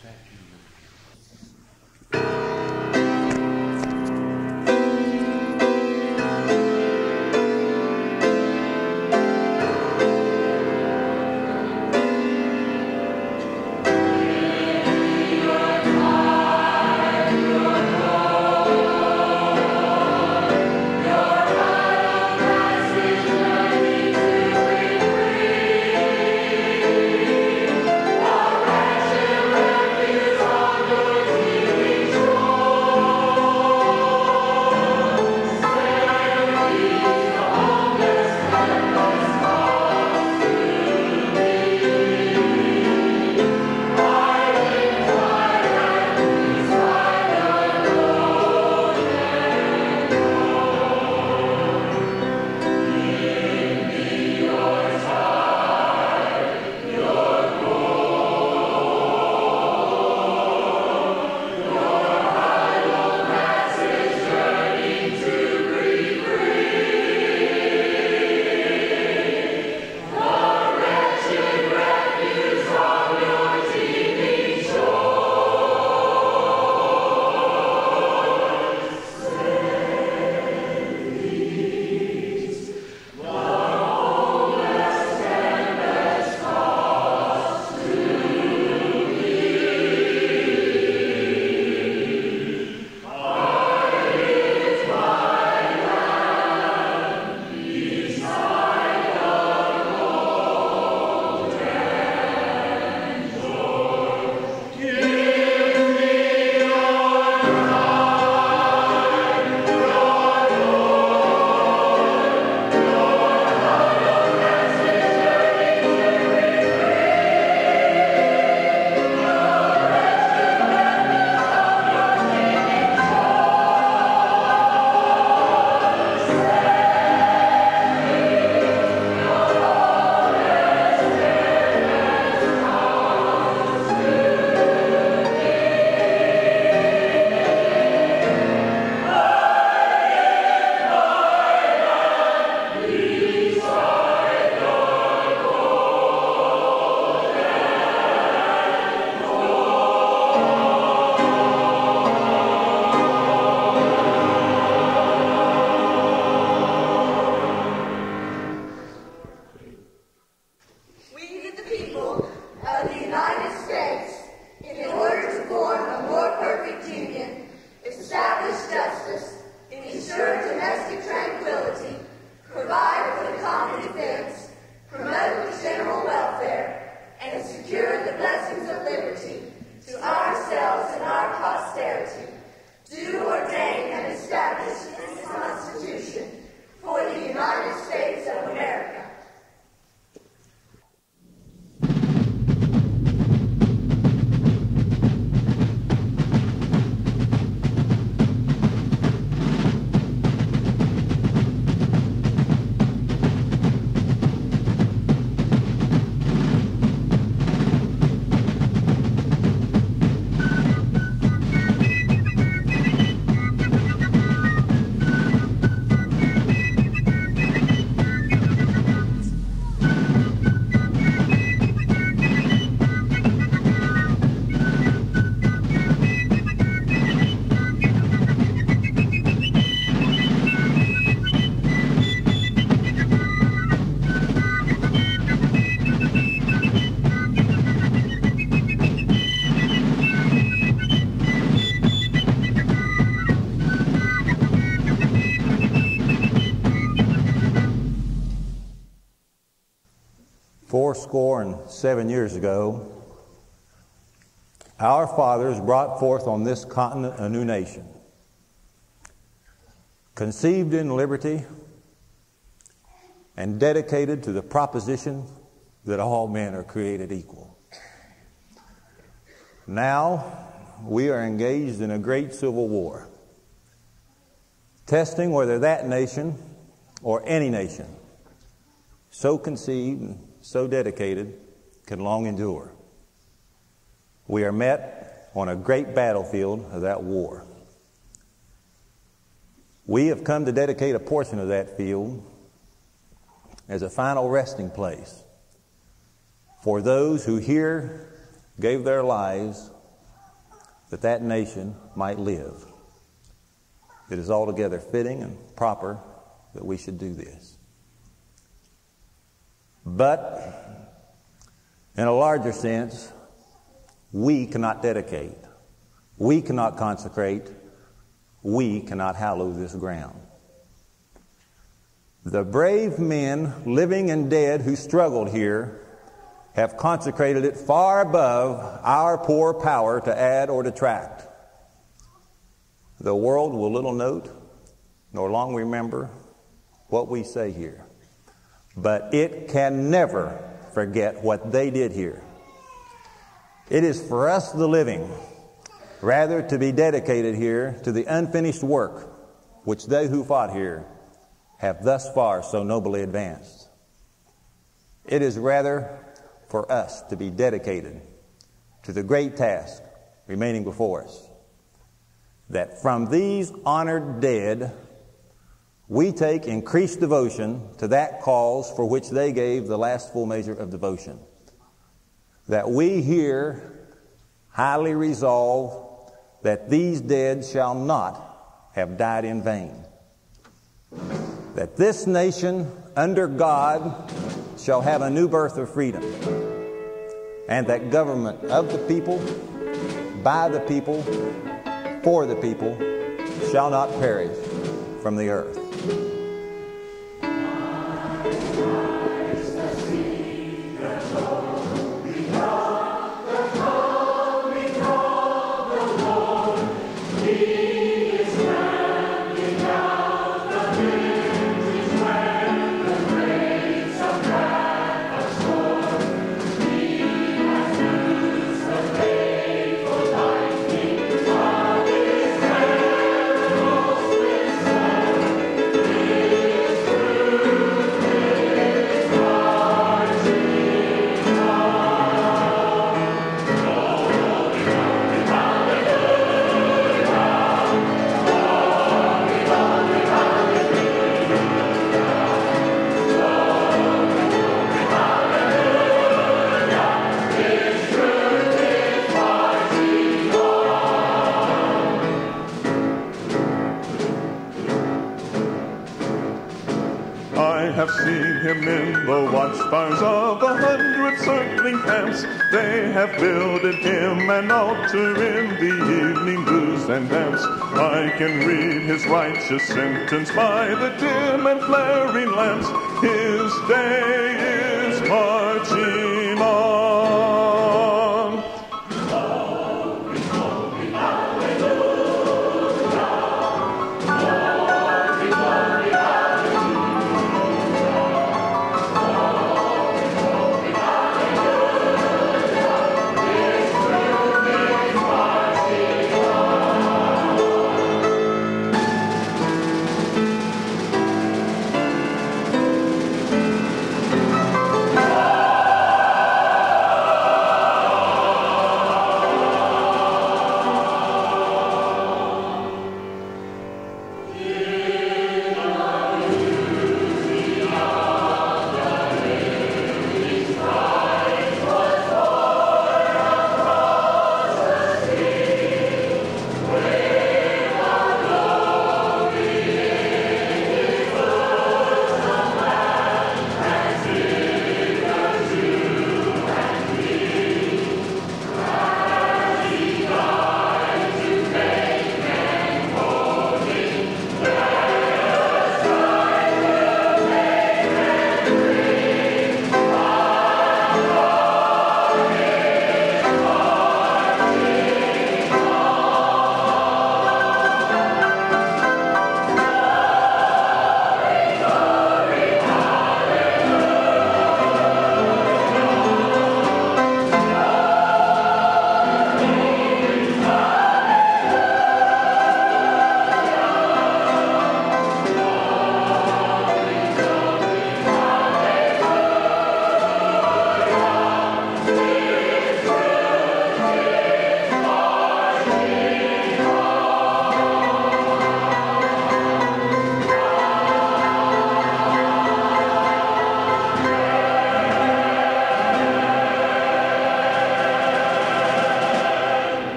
467 years ago, our fathers brought forth on this continent a new nation, conceived in liberty and dedicated to the proposition that all men are created equal. Now, we are engaged in a great civil war, testing whether that nation or any nation so conceived and so dedicated can long endure. We are met on a great battlefield of that war. We have come to dedicate a portion of that field as a final resting place for those who here gave their lives that that nation might live. It is altogether fitting and proper that we should do this. But in a larger sense, we cannot dedicate, we cannot consecrate, we cannot hallow this ground. The brave men, living and dead, who struggled here have consecrated it far above our poor power to add or detract. The world will little note nor long remember what we say here, but it can never forget what they did here. It is for us, the living, rather to be dedicated here to the unfinished work which they who fought here have thus far so nobly advanced. It is rather for us to be dedicated to the great task remaining before us, that from these honored dead we take increased devotion to that cause for which they gave the last full measure of devotion, that we here highly resolve that these dead shall not have died in vain, that this nation under God shall have a new birth of freedom, and that government of the people, by the people, for the people, shall not perish from the earth. In the watchfires of 100 circling camps, they have builded him an altar in the evening blues and dance. I can read his righteous sentence by the dim and flaring lamps. His day is marching on. Oh,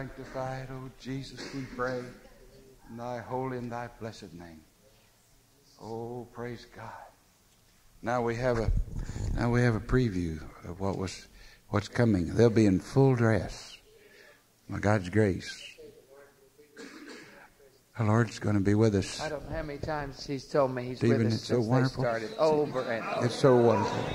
sanctified, O Jesus, we pray, in thy holy and thy blessed name. Oh, praise God. Now we have a preview of what's coming. They'll be in full dress. By God's grace. The Lord's going to be with us. I don't know how many times He's told me He's Stephen, with us since they started. Over and over. It's so wonderful.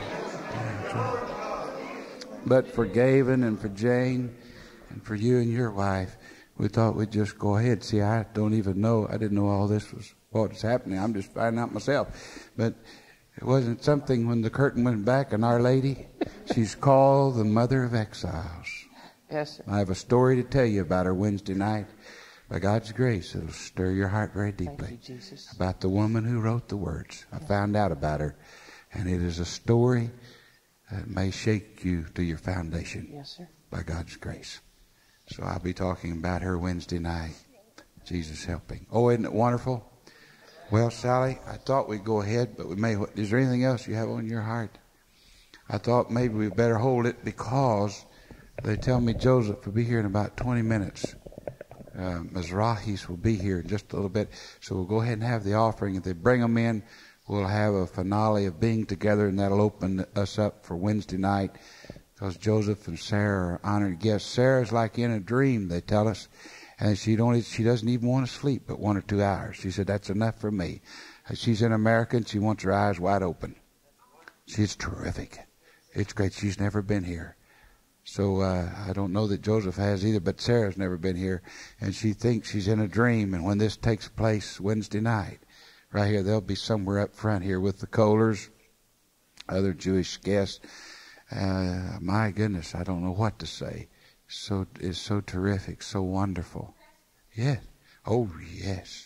But for Gavin and for Jane and for you and your wife, we thought we'd just go ahead. See, I don't even know. I didn't know all this was what was happening. I'm just finding out myself. But it wasn't something when the curtain went back and Our Lady, she's called the Mother of Exiles. Yes, sir. I have a story to tell you about her Wednesday night. By God's grace, it'll stir your heart very deeply. Thank you, Jesus. About the woman who wrote the words. I found out about her. And it is a story that may shake you to your foundation. Yes, sir. By God's grace. So I'll be talking about her Wednesday night. Jesus helping. Oh, isn't it wonderful? Well, Sally, I thought we'd go ahead, but we may. Is there anything else you have on your heart? I thought maybe we better hold it because they tell me Joseph will be here in about 20 minutes. Mizrahis will be here in just a little bit. So we'll go ahead and have the offering. If they bring them in, we'll have a finale of being together, and that'll open us up for Wednesday night because Joseph and Sarah are honored guests. Sarah's like in a dream, they tell us, and she doesn't even want to sleep but 1 or 2 hours. She said, that's enough for me. She's in America, and she wants her eyes wide open. She's terrific. It's great. She's never been here. So I don't know that Joseph has either, but Sarah's never been here, and she thinks she's in a dream. And when this takes place Wednesday night, right here, they'll be somewhere up front here with the Kohlers, other Jewish guests. My goodness, I don't know what to say. So it's so terrific, so wonderful. Yes. Oh, yes.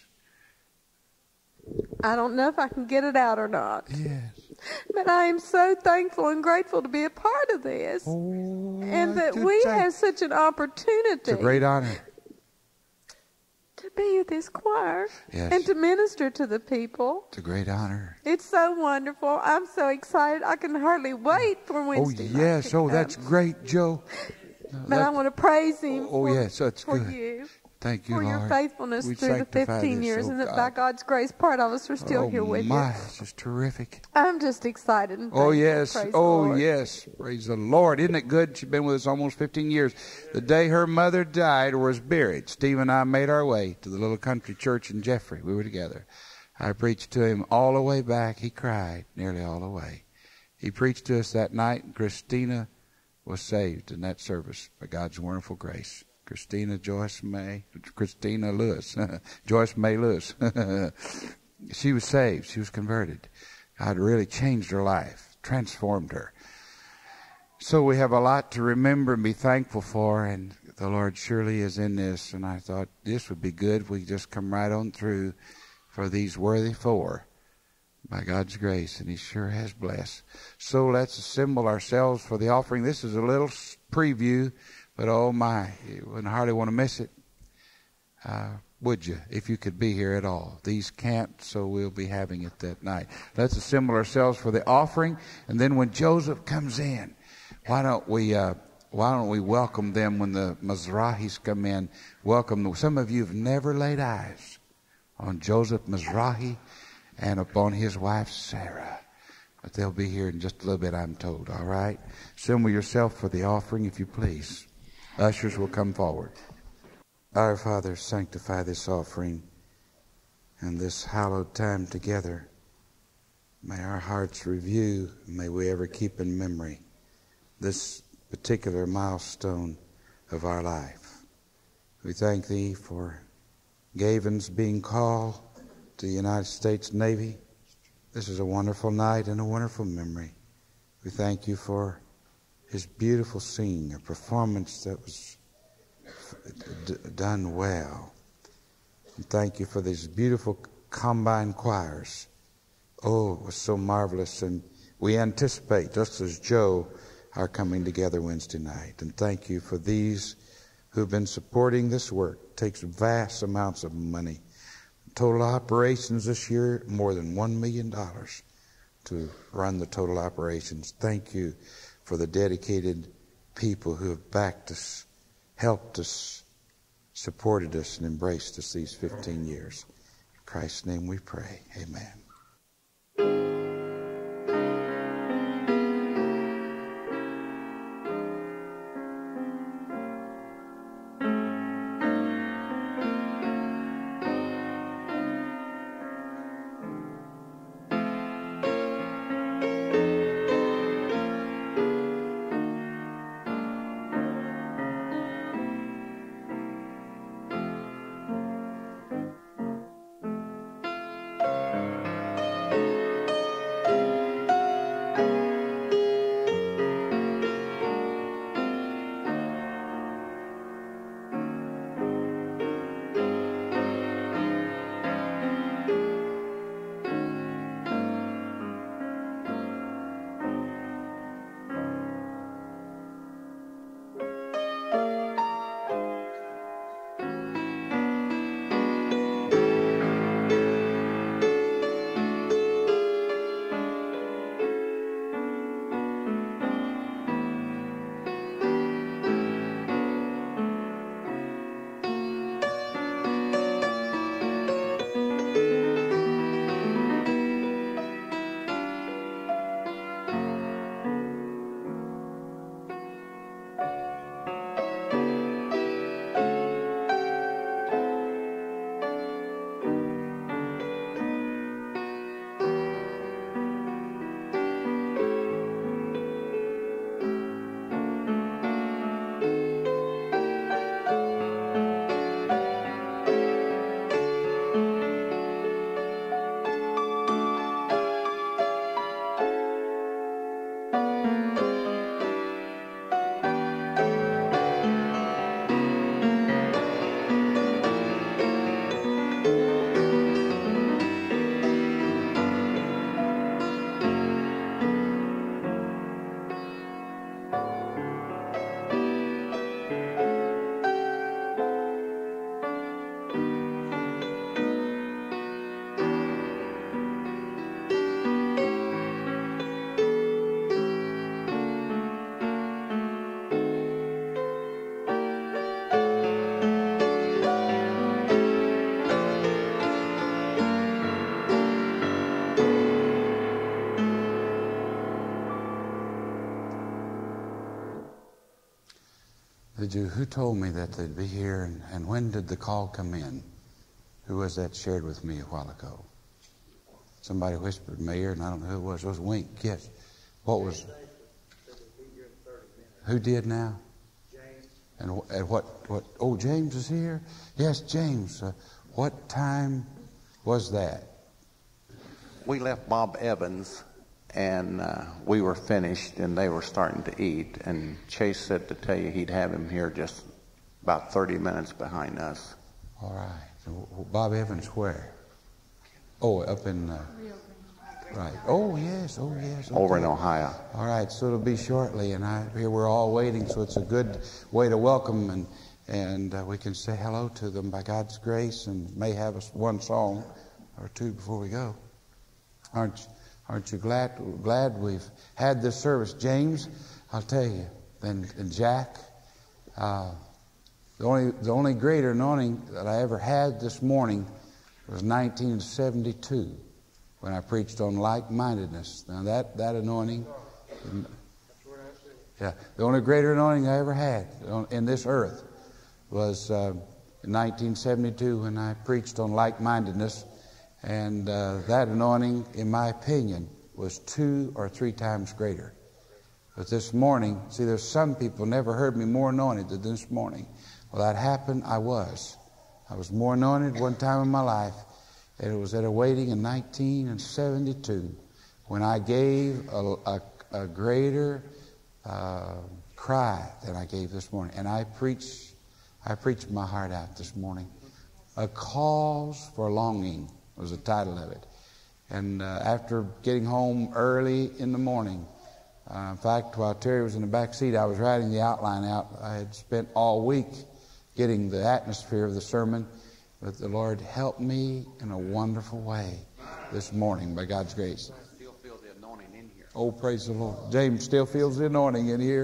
I don't know if I can get it out or not. Yes. But I am so thankful and grateful to be a part of this. And that we have such an opportunity. It's a great honor. To be with this choir. Yes. And to minister to the people. It's a great honor. It's so wonderful. I'm so excited. I can hardly wait for Wednesday night. Oh, yes. Oh, that's great, Joe. But I want to praise Him yes, that's for good. you. Thank you, for Lord. your faithfulness We through the 15 years, and that by God's grace, part of us are still here with you. It's just terrific. I'm just excited. And yes. Praise Oh, the Lord. yes. Praise the Lord. Isn't it good? She's been with us almost 15 years. The day her mother died or was buried, Steve and I made our way to the little country church in Jeffrey. We were together. I preached to him all the way back. He cried nearly all the way. He preached to us that night, and Christina was saved in that service by God's wonderful grace. Christina Lewis, Joyce May Lewis. She was saved. She was converted. God really changed her life, transformed her. So we have a lot to remember and be thankful for, and the Lord surely is in this. And I thought this would be good if we just come right on through for these worthy four by God's grace, and He sure has blessed. So let's assemble ourselves for the offering. This is a little preview. But oh my, you wouldn't hardly want to miss it. Would you, if you could be here at all? These can't, so we'll be having it that night. Let's assemble ourselves for the offering, and then when Joseph comes in, why don't we welcome them when the Mizrahis come in? Welcome them. Some of you have never laid eyes on Joseph Mizrahi and upon his wife Sarah. But they'll be here in just a little bit, I'm told. All right? Assemble yourself for the offering, if you please. Ushers will come forward. Our Father, sanctify this offering and this hallowed time together. May our hearts review, may we ever keep in memory this particular milestone of our life. We thank Thee for Gavin's being called to the United States Navy. This is a wonderful night and a wonderful memory. We thank You for his beautiful singing, a performance that was done well. And thank You for these beautiful combined choirs. Oh, it was so marvelous. And we anticipate, just as Joe, our coming together Wednesday night. And thank You for these who've been supporting this work. It takes vast amounts of money. Total operations this year, more than $1 million to run the total operations. Thank You for the dedicated people who have backed us, helped us, supported us and embraced us these 15 years. In Christ's name we pray. Amen. Who told me that they'd be here, and when did the call come in? Who was that shared with me a while ago? Somebody whispered Mayor, and I don't know who it was. It was Wink, yes. What was? Who did now? James. And what? Oh, James is here? Yes, James. What time was that? We left Bob Evans, and we were finished, and they were starting to eat. And Chase said to tell you he'd have him here just about 30 minutes behind us. All right. Bob Evans where? Oh, up in... right. Oh, yes. Okay. Over in Ohio. All right. So it'll be shortly, and here we're all waiting, so it's a good way to welcome, and we can say hello to them by God's grace, and may have us one song or two before we go. Aren't you glad we've had this service? James, I'll tell you, and Jack, the only greater anointing that I ever had this morning was 1972 when I preached on like-mindedness. Now that anointing, yeah, the only greater anointing I ever had in this earth was in 1972 when I preached on like-mindedness. And that anointing, in my opinion, was 2 or 3 times greater. But this morning, see, there's some people never heard me more anointed than this morning. Well, that happened. I was more anointed one time in my life, and it was at a wedding in 1972 when I gave a greater cry than I gave this morning. And I preached my heart out this morning. A Cause for Longing was the title of it. And after getting home early in the morning, in fact, while Terry was in the back seat, I was writing the outline out. I had spent all week getting the atmosphere of the sermon, but the Lord helped me in a wonderful way this morning by God's grace. I still feel the anointing in here. Oh, praise the Lord. James still feels the anointing in here.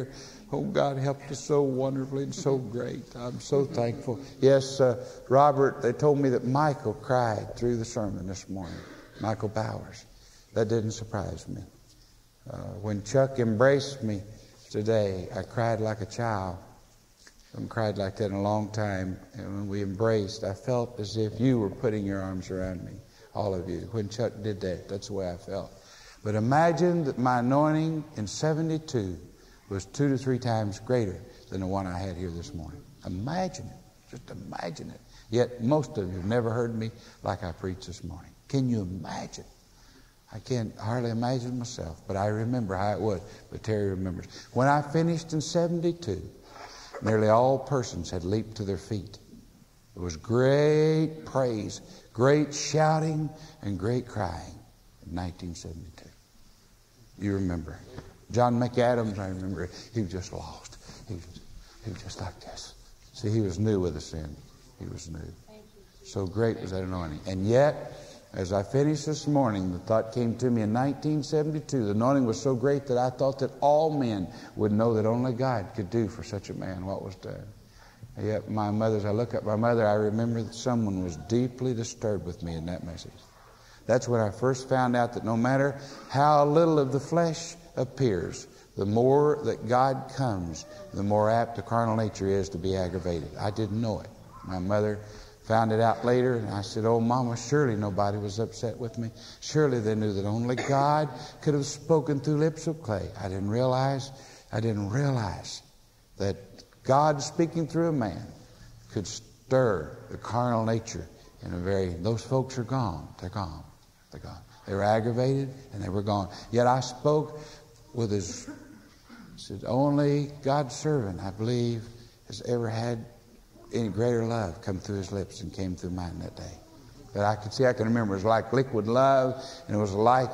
Oh, God helped us so wonderfully and so great. I'm so thankful. Yes, Robert, they told me that Michael cried through the sermon this morning. Michael Bowers. That didn't surprise me. When Chuck embraced me today, I cried like a child. I haven't cried like that in a long time. And when we embraced, I felt as if you were putting your arms around me, all of you. When Chuck did that, that's the way I felt. But imagine that my anointing in 72 was 2 to 3 times greater than the one I had here this morning. Imagine it. Just imagine it. Yet most of you have never heard me like I preached this morning. Can you imagine? I can't hardly imagine myself, but I remember how it was. But Terry remembers. When I finished in 72, nearly all persons had leaped to their feet. There was great praise, great shouting, and great crying in 1972. You remember. John McAdams, I remember, he was just lost. He was just like this. See, he was new with the sin. He was new. So great was that anointing. And yet, as I finished this morning, the thought came to me in 1972. The anointing was so great that I thought that all men would know that only God could do for such a man what was done. And yet, my mother, as I look at my mother, I remember that someone was deeply disturbed with me in that message. That's when I first found out that no matter how little of the flesh appears, the more that God comes, the more apt the carnal nature is to be aggravated. I didn't know it. My mother found it out later, and I said, "Oh, Mama, surely nobody was upset with me. Surely they knew that only God could have spoken through lips of clay." I didn't realize that God speaking through a man could stir the carnal nature in a very... Those folks are gone. They're gone. They're gone. They were aggravated, and they were gone. Yet I spoke with his... said, only God's servant, I believe, has ever had any greater love come through his lips than came through mine that day. But I can remember, it was like liquid love, and it was like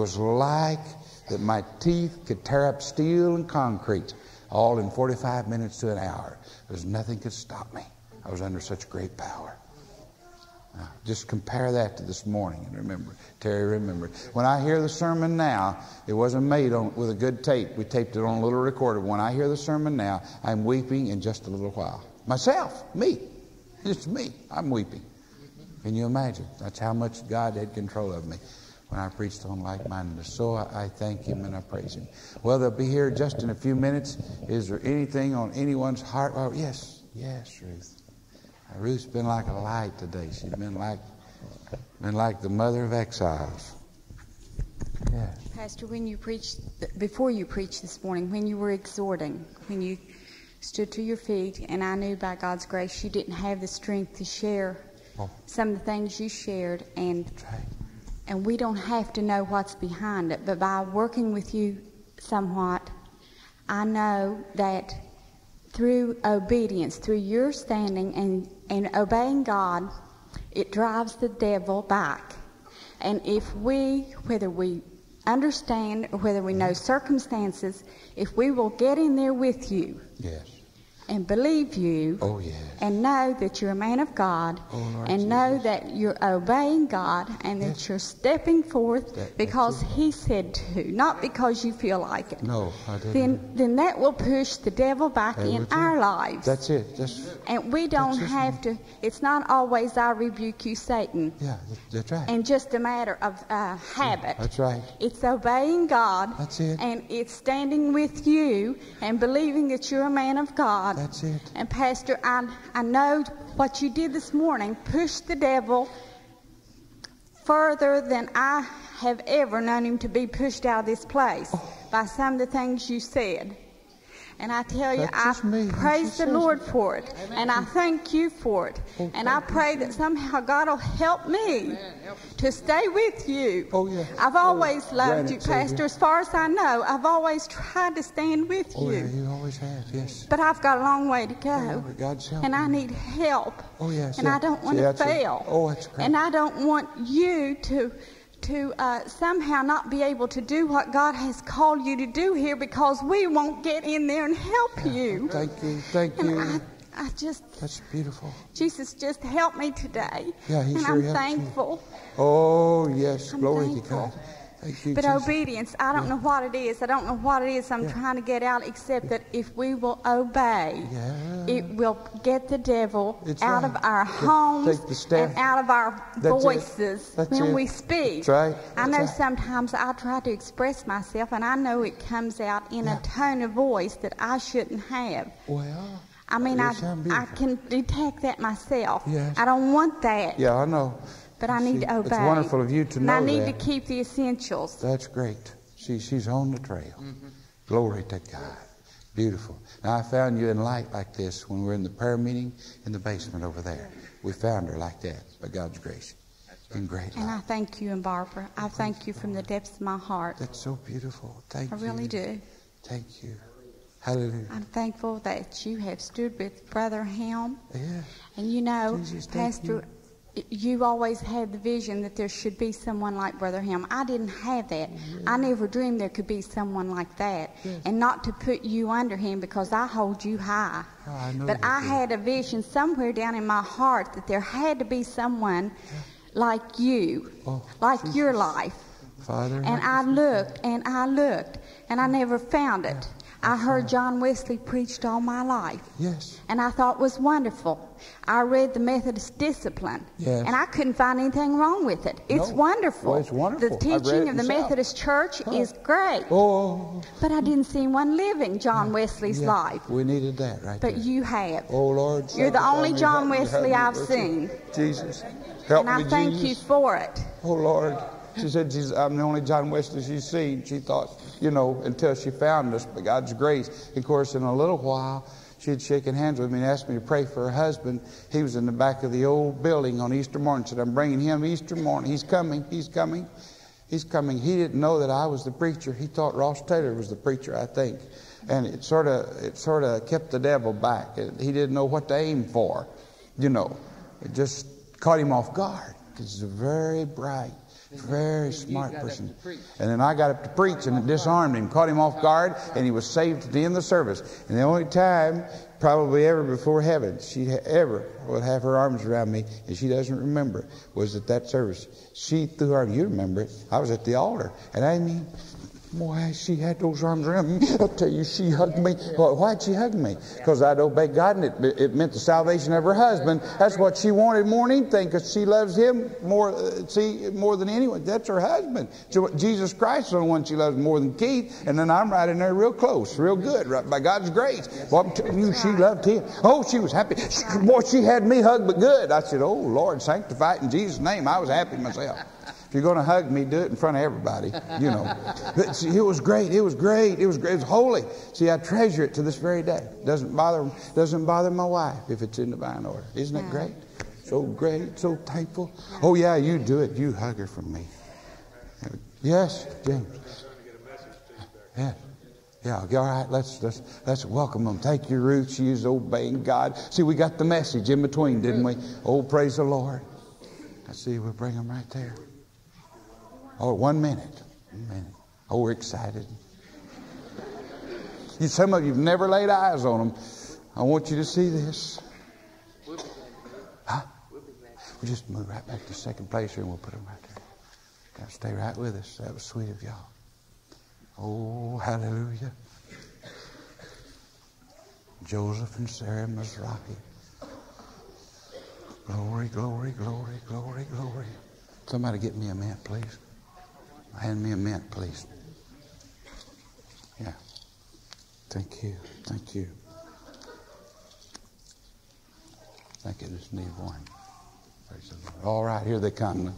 that my teeth could tear up steel and concrete all in 45 minutes to an hour. Nothing could stop me. I was under such great power. Now, just compare that to this morning and remember. Terry remembered. When I hear the sermon now, it wasn't made with a good tape. We taped it on a little recorder. When I hear the sermon now, I'm weeping in just a little while. Myself, me. It's me. I'm weeping. Can you imagine? That's how much God had control of me when I preached on like-mindedness. So I thank him and I praise him. Well, they'll be here just in a few minutes. Is there anything on anyone's heart? Oh, yes, Ruth. Ruth's been like a light today. She's been like the mother of exiles. Yeah. Pastor, before you preached this morning, when you were exhorting, when you stood to your feet, and I knew by God's grace you didn't have the strength to share some of the things you shared, and we don't have to know what's behind it, but by working with you somewhat, I know that through obedience, through your standing and obeying God, it drives the devil back. And if whether we understand or whether we know circumstances, if we will get in there with you, yes, and believe you, oh, yes, and know that you're a man of God, and know that you're obeying God, and that you're stepping forth because He said to, not because you feel like it. No, I didn't. Then that will push the devil back in our lives. That's it. And we don't have to. It's not always "I rebuke you, Satan." Yeah, that's right. And just a matter of habit. That's right. It's obeying God. That's it. And it's standing with you and believing that you're a man of God. That's it. And Pastor, I know what you did this morning pushed the devil further than I have ever known him to be pushed out of this place by some of the things you said. And I tell you, I praise the Lord for it. And I thank you for it. And I pray that somehow God will help me to stay with you. Oh, yeah. I've always loved you, Pastor. As far as I know, I've always tried to stand with you. Oh, yeah, you always have, yes. But I've got a long way to go. God's help. And I need help. Oh, yes. And I don't want to fail. Oh, that's great. And I don't want you to somehow not be able to do what God has called you to do here because we won't get in there and help you. Thank you. I just... That's beautiful. Jesus, just help me today. Yeah, He and sure I'm helps thankful. you. Oh, yes. Glory to God. Thank you, But Jesus. obedience, I don't know what it is. I don't know what it is I'm trying to get out, except that if we will obey, it will get the devil out of our homes and out of our voices when we speak. That's right. I know sometimes I try to express myself, and I know it comes out in a tone of voice that I shouldn't have. Well, I mean, I can detect that myself. Yes. I don't want that. Yeah, I know. But I need to obey. It's wonderful of you to know that. And I need to keep the essentials. That's great. She's on the trail. Glory to God. Beautiful. Now, I found you in light like this when we were in the prayer meeting in the basement over there. We found her like that by God's grace. In great light. And I thank you, and Barbara. I thank you from the depths of my heart. That's so beautiful. Thank you. I really do. Thank you. Hallelujah. I'm thankful that you have stood with Brother Helm. Yes. And you know, Jesus, Pastor, you always had the vision that there should be someone like Brother Helm. I didn't have that. I never dreamed there could be someone like that. And not to put you under him because I hold you high. But I had a vision somewhere down in my heart that there had to be someone like you, like your life. Father. And I looked and I looked and I never found it. I heard John Wesley preached all my life. Yes. And I thought it was wonderful. I read the Methodist Discipline. Yes. And I couldn't find anything wrong with it. It's wonderful. Well, it's wonderful. The teaching of the Methodist Church is great. But I didn't see one living John Wesley's life. We needed that right there. But you have. Oh, Lord. You're the only John Wesley I've seen. Jesus. Help me, and I thank you for it. Oh, Lord. She said, I'm the only John Wesley she's seen. She thought, until she found us, by God's grace. Of course, in a little while, she had shaken hands with me and asked me to pray for her husband. He was in the back of the old building on Easter morning. Said, I'm bringing him Easter morning. He's coming. He's coming. He's coming. He didn't know that I was the preacher. He thought Ross Taylor was the preacher, I think. And it sort of kept the devil back. He didn't know what to aim for. It just caught him off guard. He's a very bright, very smart person. And then I got up to preach and it disarmed him, caught him off guard, and he was saved at the end of the service. And the only time, probably ever before heaven, she ever would have her arms around me, and she doesn't remember, was at that service. She threw her arms, you remember it, I was at the altar. And I mean, boy, she had those arms around me. I'll tell you, she hugged me. Well, why'd she hug me? Because I'd obeyed God, and it meant the salvation of her husband. That's what she wanted more than anything, because she loves him more than anyone. That's her husband. So Jesus Christ is the one she loves more than Keith. And then I'm right in there real close, real good, right, by God's grace. Well, I'm telling you, she loved him. Oh, she was happy. Boy, she had me hugged, but good. I said, oh, Lord, sanctify it in Jesus' name. I was happy myself. If you're going to hug me, do it in front of everybody, But see, it was great. It was great. It was great. It was holy. See, I treasure it to this very day. Doesn't bother my wife if it's in divine order. Isn't it great? So great. So thankful. Oh yeah, you do it. You hug her from me. Yes, James. Yeah. Yeah, all right, let's welcome them. Thank you, Ruth. She is obeying God. See, we got the message in between, didn't we? Oh, praise the Lord. Let's see, we'll bring them right there. Oh, 1 minute. 1 minute. Oh, we're excited. Some of you have never laid eyes on them. I want you to see this. Huh? We'll just move right back to second place here and we'll put them right there. Gotta stay right with us. That was sweet of y'all. Oh, hallelujah. Joseph and Sarah Mizrahi. Glory, glory, glory, glory, glory. Somebody get me a mint, please. Hand me a mint, please. Yeah. Thank you. Thank you. I think I just need one. Praise the Lord. All right, here they come.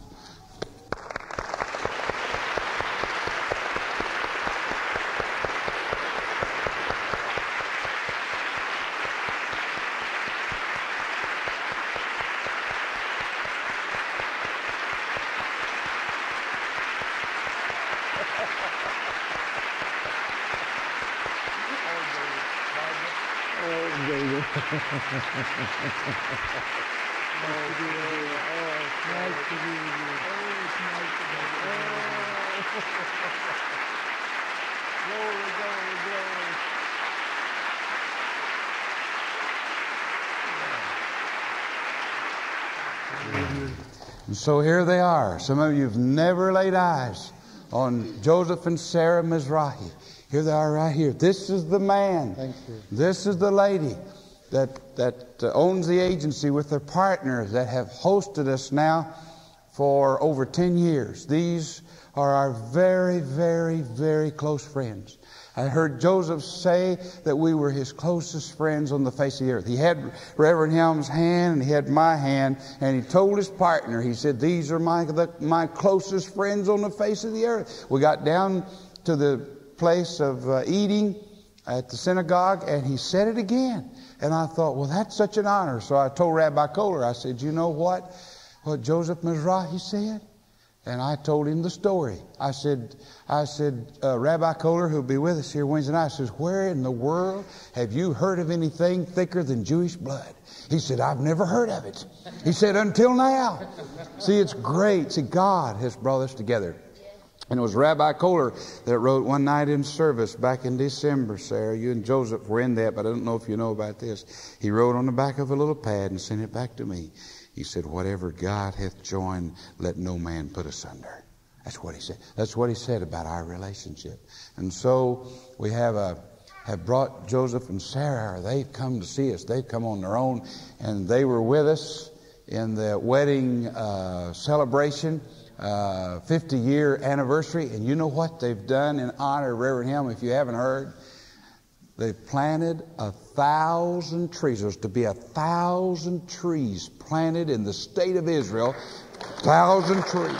And so here they are. Some of you have never laid eyes on Joseph and Sarah Mizrahi. Here they are right here. This is the man. Thank you. This is the lady that owns the agency with their partners that have hosted us now for over 10 years. These are our very, very, very close friends. I heard Joseph say that we were his closest friends on the face of the earth. He had Reverend Helm's hand and he had my hand, and he told his partner, he said, these are my closest friends on the face of the earth. We got down to the place of eating at the synagogue, and he said it again. And I thought, well, that's such an honor. So I told Rabbi Kohler, I said, you know what Joseph Mizrahi said? And I told him the story. I said, Rabbi Kohler, who'll be with us here Wednesday night, says, where in the world have you heard of anything thicker than Jewish blood? He said, I've never heard of it. He said, until now. See, it's great. See, God has brought us together. And it was Rabbi Kohler that wrote one night in service back in December, Sarah. You and Joseph were in that, but I don't know if you know about this. He wrote on the back of a little pad and sent it back to me. He said, whatever God hath joined, let no man put asunder. That's what he said. That's what he said about our relationship. And so we have brought Joseph and Sarah. They've come to see us. They've come on their own, and they were with us in the wedding celebration, 50-year anniversary. And you know what they've done in honor of Reverend Helm, if you haven't heard? They've planted 1,000 trees. There's to be 1,000 trees planted in the state of Israel. 1,000 trees.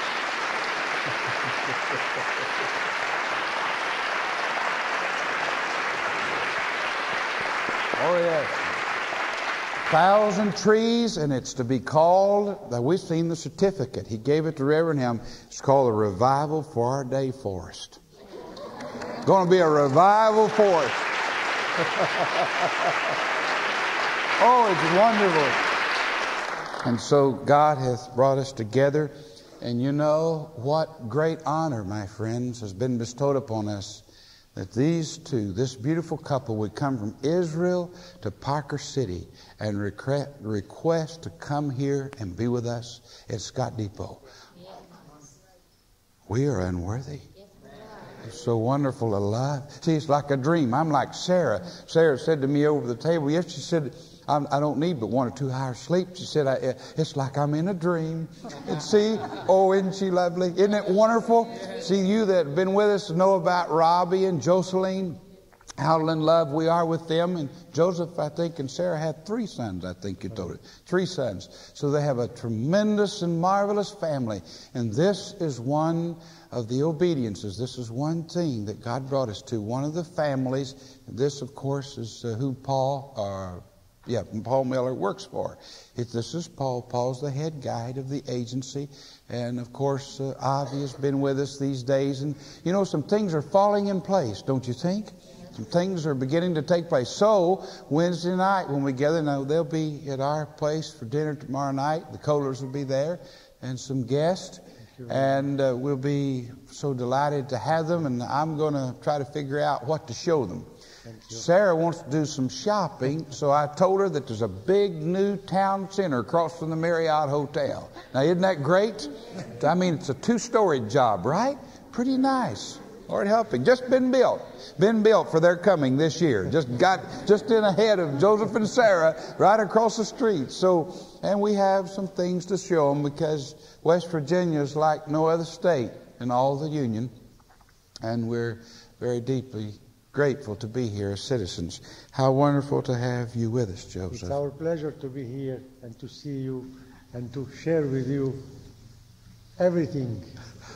Oh, yes. 1,000 trees, and it's to be called, we've seen the certificate. He gave it to Reverend Helm. It's called a Revival for Our Day Forest. Going to be a revival forest. Oh, it's wonderful. And so God hath brought us together. And you know what great honor, my friends, has been bestowed upon us, that these two, this beautiful couple, would come from Israel to Parker City and request to come here and be with us at Scott Depot. We are unworthy. It's so wonderful to love. See, it's like a dream. I'm like Sarah. Sarah said to me over the table, yes, she said, I don't need but 1 or 2 hours sleep. She said, it's like I'm in a dream. And see, oh, isn't she lovely? Isn't it wonderful? See, you that have been with us know about Robbie and Jocelyn, how in love we are with them. And Joseph, I think, and Sarah had 3 sons, I think you told it. 3 sons. So they have a tremendous and marvelous family. And this is one of the obediences. This is one thing that God brought us to. One of the families. This, of course, is who Paul Miller works for. This is Paul. Paul's the head guide of the agency. And, of course, Avi has been with us these days. And, you know, some things are falling in place, don't you think? Some things are beginning to take place. So, Wednesday night when we gather, now they'll be at our place for dinner tomorrow night. The Kohlers will be there and some guests. And we'll be so delighted to have them. And I'm going to try to figure out what to show them. Sarah wants to do some shopping, so I told her that there's a big new town center across from the Marriott Hotel. Now, isn't that great? I mean, it's a 2-story job, right? Pretty nice. Lord helping. Just been built. Been built for their coming this year. Just in ahead of Joseph and Sarah, right across the street. So, and we have some things to show them because West Virginia is like no other state in all the Union. And we're very deeply grateful to be here as citizens. How wonderful to have you with us, Joseph. It's our pleasure to be here and to see you and to share with you everything.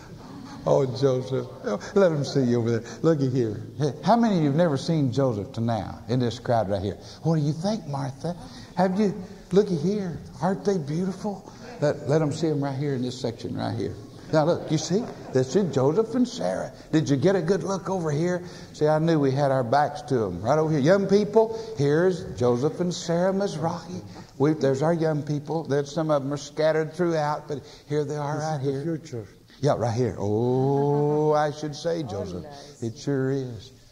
Oh, Joseph. Let them see you over there. Looky here. Hey, how many of you have never seen Joseph to now in this crowd right here? What do you think, Martha? Have you? Looky here. Aren't they beautiful? Let them see them right here in this section right here. Now look, you see? This is Joseph and Sarah. Did you get a good look over here? See, I knew we had our backs to them. Right over here. Young people, here's Joseph and Sarah Mizrahi. There's our young people. There's some of them are scattered throughout, but here they are right here. The future. Yeah, right here. Oh, I should say, Joseph. It sure is.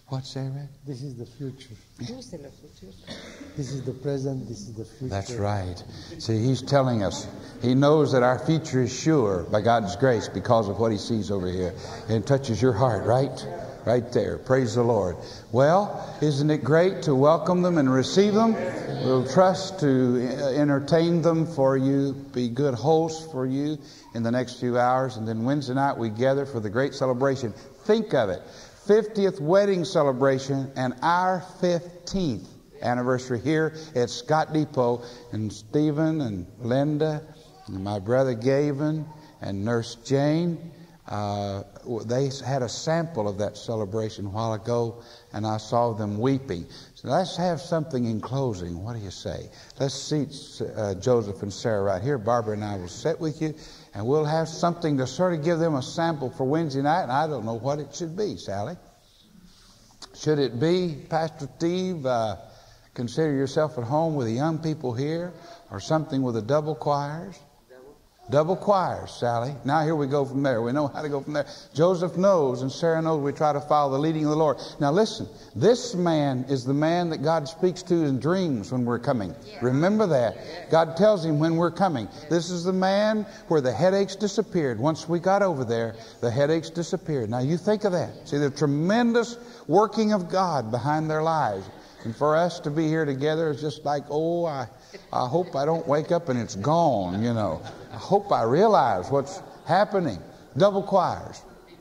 What's that, Red? This is the future. This is the present, this is the future. That's right. See, he's telling us. He knows that our future is sure by God's grace because of what he sees over here. And it touches your heart, right? Right there. Praise the Lord. Well, isn't it great to welcome them and receive them? We'll trust to entertain them for you, be good hosts for you in the next few hours. And then Wednesday night we gather for the great celebration. Think of it. 50th wedding celebration and our 15th anniversary here at Scott Depot. And Stephen and Linda and my brother Gavin and Nurse Jane, they had a sample of that celebration a while ago, and I saw them weeping. So let's have something in closing. What do you say? Let's seat Joseph and Sarah right here. Barbara and I will sit with you, and we'll have something to sort of give them a sample for Wednesday night, and I don't know what it should be, Sally. Should it be, Pastor Steve, consider yourself at home with the young people here, or something with the double choirs? Double choirs, Sally. Now here we go from there. We know how to go from there. Joseph knows and Sarah knows we try to follow the leading of the Lord. Now listen, this man is the man that God speaks to in dreams when we're coming. Yeah. Remember that. Yeah. God tells him when we're coming. This is the man where the headaches disappeared. Once we got over there, the headaches disappeared. Now you think of that. See the tremendous working of God behind their lives. And for us to be here together is just like, oh, I hope I don't wake up and it's gone, you know. I hope I realize what's happening. Double choirs.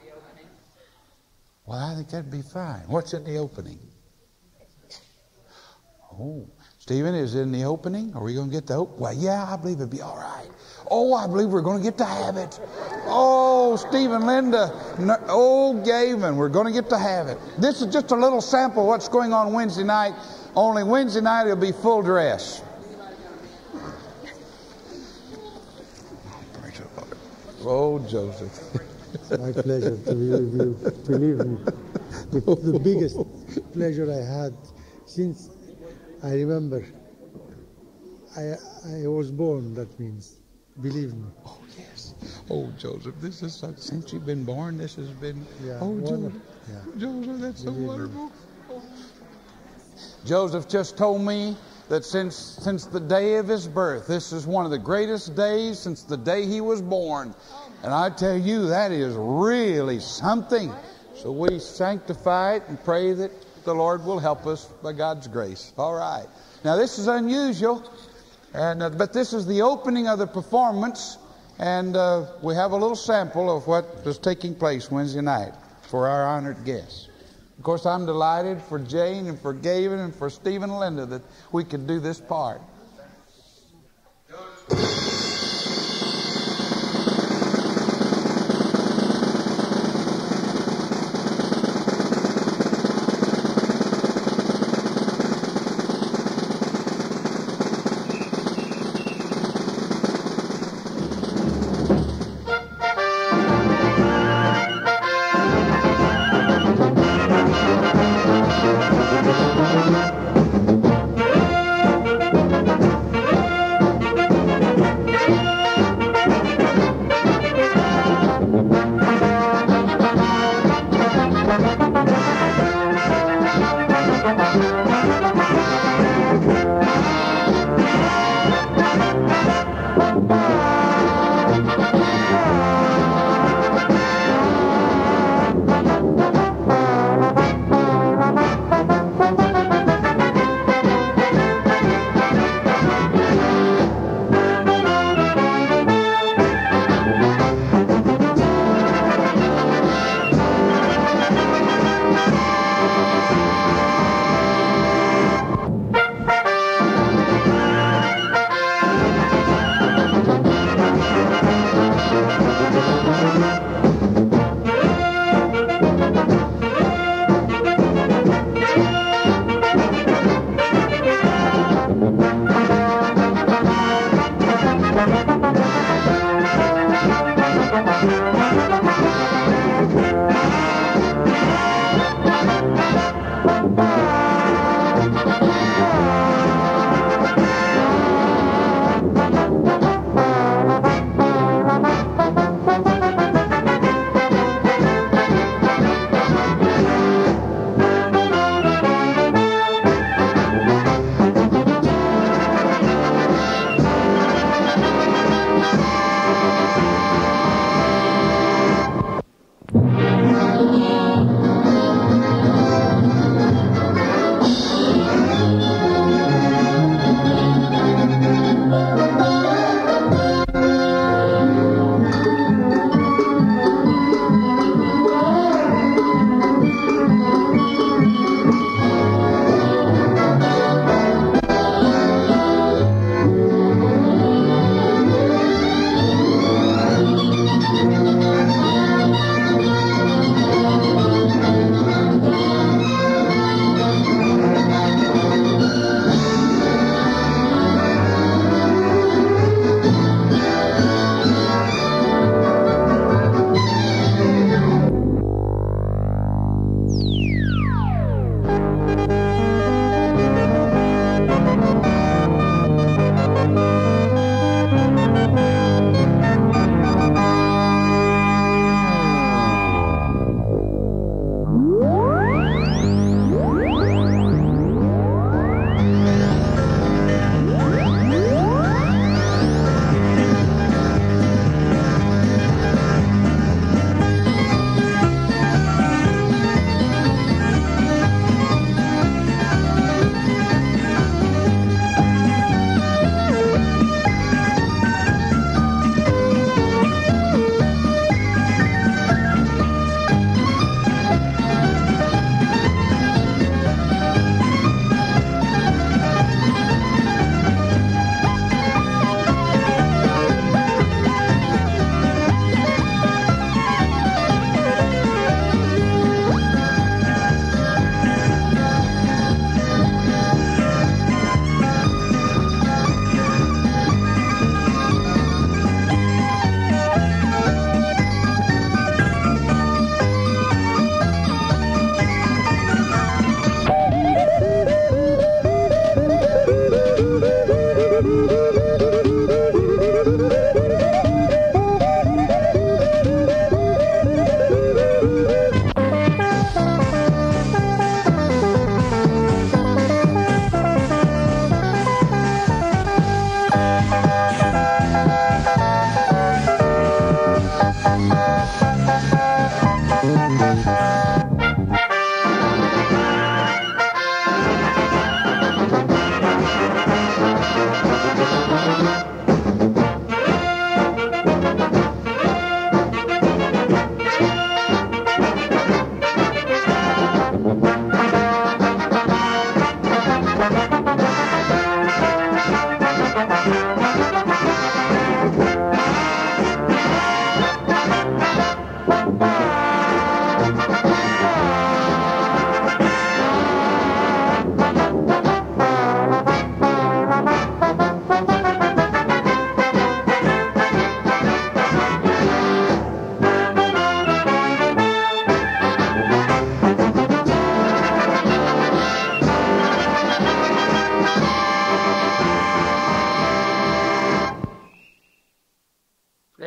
Well, I think that'd be fine. What's in the opening? Oh, Stephen, is it in the opening? Are we going to get the opening? Well, yeah, I believe it'd be all right. Oh, I believe we're going to get to have it. Oh, Stephen, Linda, Gavin, we're going to get to have it. This is just a little sample of what's going on Wednesday night. Only Wednesday night it'll be full dress. Oh, Joseph. It's my pleasure to be with you. Believe me, the biggest pleasure I had since I remember I was born, that means. Believe me. Oh, yes. Oh, Joseph, this is since you've been born, this has been... Yeah, oh, Joseph, yeah. Joseph, that's so wonderful. Oh. Joseph just told me that since the day of his birth, this is one of the greatest days since the day he was born. And I tell you, that is really something. So we sanctify it and pray that the Lord will help us by God's grace. All right. Now, this is unusual, and but this is the opening of the performance, and we have a little sample of what is taking place Wednesday night for our honored guests. Of course, I'm delighted for Jane and for Gavin and for Stephen and Linda that we could do this part.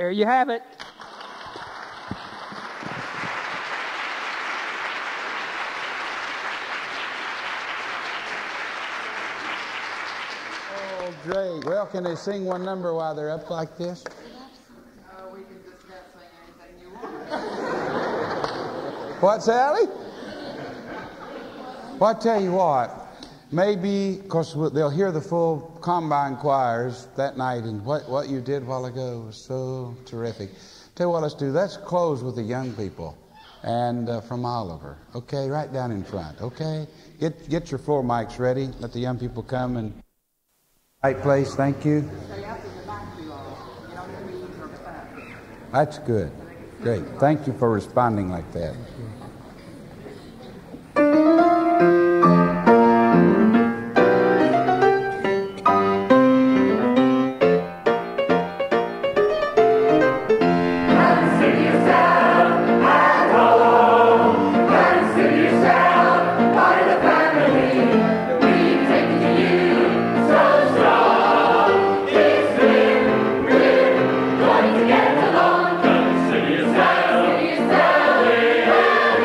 There you have it. Oh, great. Well, can they sing one number while they're up like this? We can just about sing anything you want. What, Sally? Well, I tell you what. Maybe, because they'll hear the full combine choirs that night, and what you did a while ago was so terrific. Tell you what, let's do. Let's close with the young people, and from Oliver. Okay, right down in front. Okay, get your floor mics ready. Let the young people come and right place. Thank you. That's good. Great. Thank you for responding like that. Together along, consider yourself,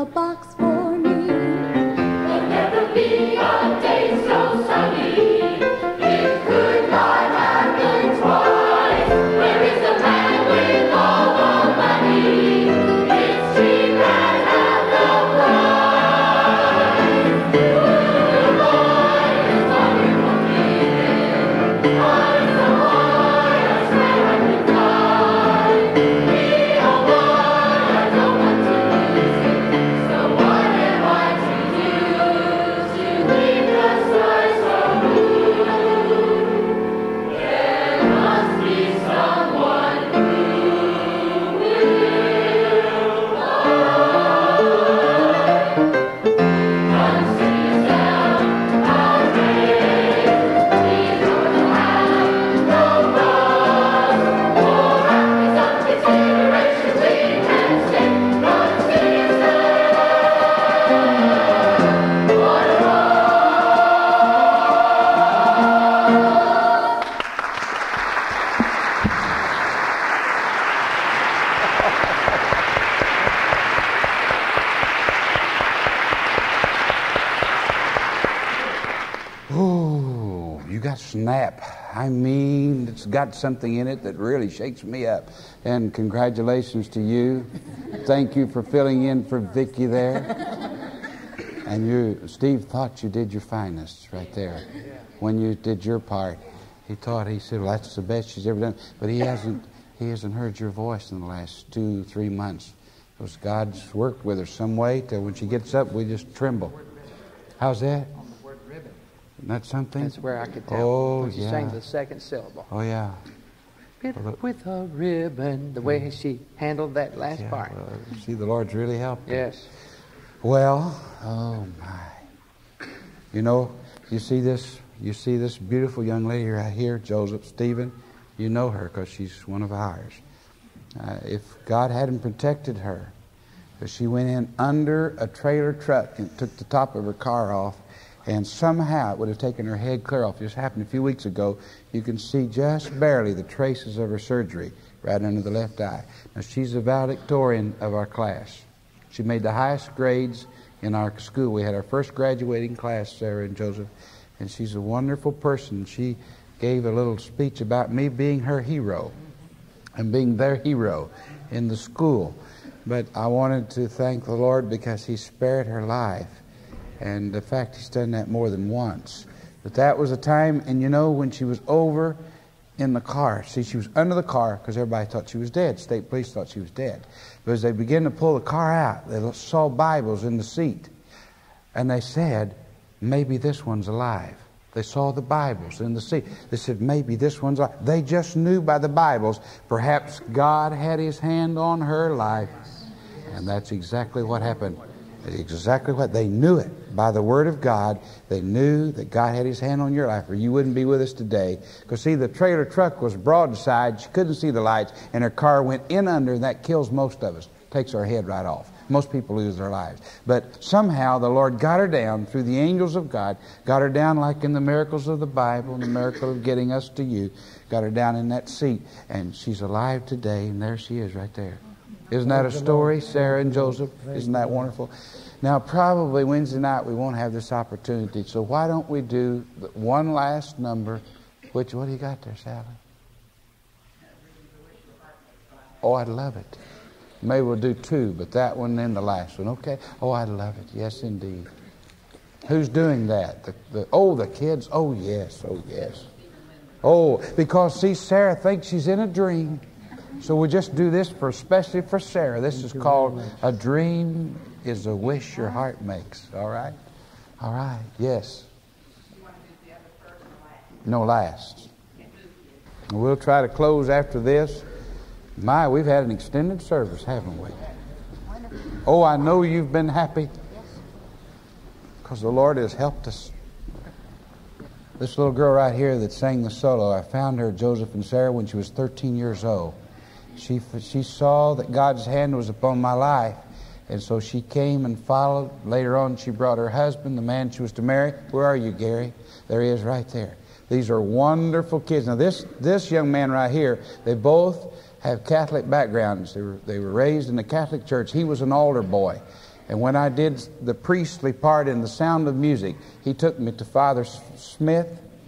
a box for me. There'll never be a day so sunny. It could not happen twice. Where is the man with all the money? It's cheap and half the price. Will buy his wonderful kingdom. Why so high, I swear I could die. Me, oh my, I don't want to lose it. So what am I to do to keep the sky so blue? There must be someone who will consider our praise. Please don't have no love or act without consideration. We can say Oh, you got snap. I mean, it's got something in it that really shakes me up. And congratulations to you. Thank you for filling in for Vicki there. And Steve thought you did your finest right there. When you did your part, he said, well, that's the best she's ever done. But he hasn't heard your voice in the last 2-3 months. Because God's worked with her some way till when she gets up, we just tremble. How's that? Isn't that something? That's where I could tell. Oh, when she yeah. sang the second syllable. Oh, yeah. With a ribbon, the way she handled that last Yeah, part. well, see, the Lord's really helped her. Yes. Well, oh my. You see this beautiful young lady right here, Joseph Stephen. You know her because she's one of ours. If God hadn't protected her, because she went in under a trailer truck and took the top of her car off, and somehow it would have taken her head clear off. This happened a few weeks ago. You can see just barely the traces of her surgery right under the left eye. Now, she's a valedictorian of our class. She made the highest grades in our school. We had our first graduating class, Sarah and Joseph, and she's a wonderful person. She gave a little speech about me being her hero and being their hero in the school. But I wanted to thank the Lord because He spared her life. And the fact He's done that more than once. But that was a time, and when she was over in the car, see, she was under the car because everybody thought she was dead. State police thought she was dead. But as they began to pull the car out, they saw Bibles in the seat. And they said, maybe this one's alive. They saw the Bibles in the seat. They said, maybe this one's alive. They just knew by the Bibles, perhaps God had His hand on her life. And that's exactly what happened. Exactly what they knew it by the Word of God. They knew that God had His hand on your life, or you wouldn't be with us today. Because see, the trailer truck was broadside; she couldn't see the lights, and her car went in under, and that kills most of us. Takes our head right off. Most people lose their lives, but somehow the Lord got her down through the angels of God. Got her down like in the miracles of the Bible, the miracle of getting us to you. Got her down in that seat, and she's alive today, and there she is right there. Isn't that a story, Sarah and Joseph? Isn't that wonderful? Now, probably Wednesday night we won't have this opportunity, so why don't we do one last number? What do you got there, Sally? Oh, I'd love it. Maybe we'll do two, but that one and the last one, okay? Oh, I'd love it. Yes, indeed. Who's doing that? The kids? Oh, yes. Oh, yes. Oh, because, see, Sarah thinks she's in a dream. So we just do this especially for Sarah. This is called A Dream is a Wish Your Heart Makes. All right? All right. Yes. No, last. We'll try to close after this. We've had an extended service, haven't we? Oh, I know you've been happy because the Lord has helped us. This little girl right here that sang the solo, I found her, Joseph and Sarah, when she was 13 years old. She saw that God's hand was upon my life, and so she came and followed. Later on, she brought her husband, the man she was to marry. Where are you, Gary? There he is right there. These are wonderful kids. Now, this young man right here, they both have Catholic backgrounds. They were raised in the Catholic Church. He was an altar boy. And when I did the priestly part in The Sound of Music, he took me to Father Smith,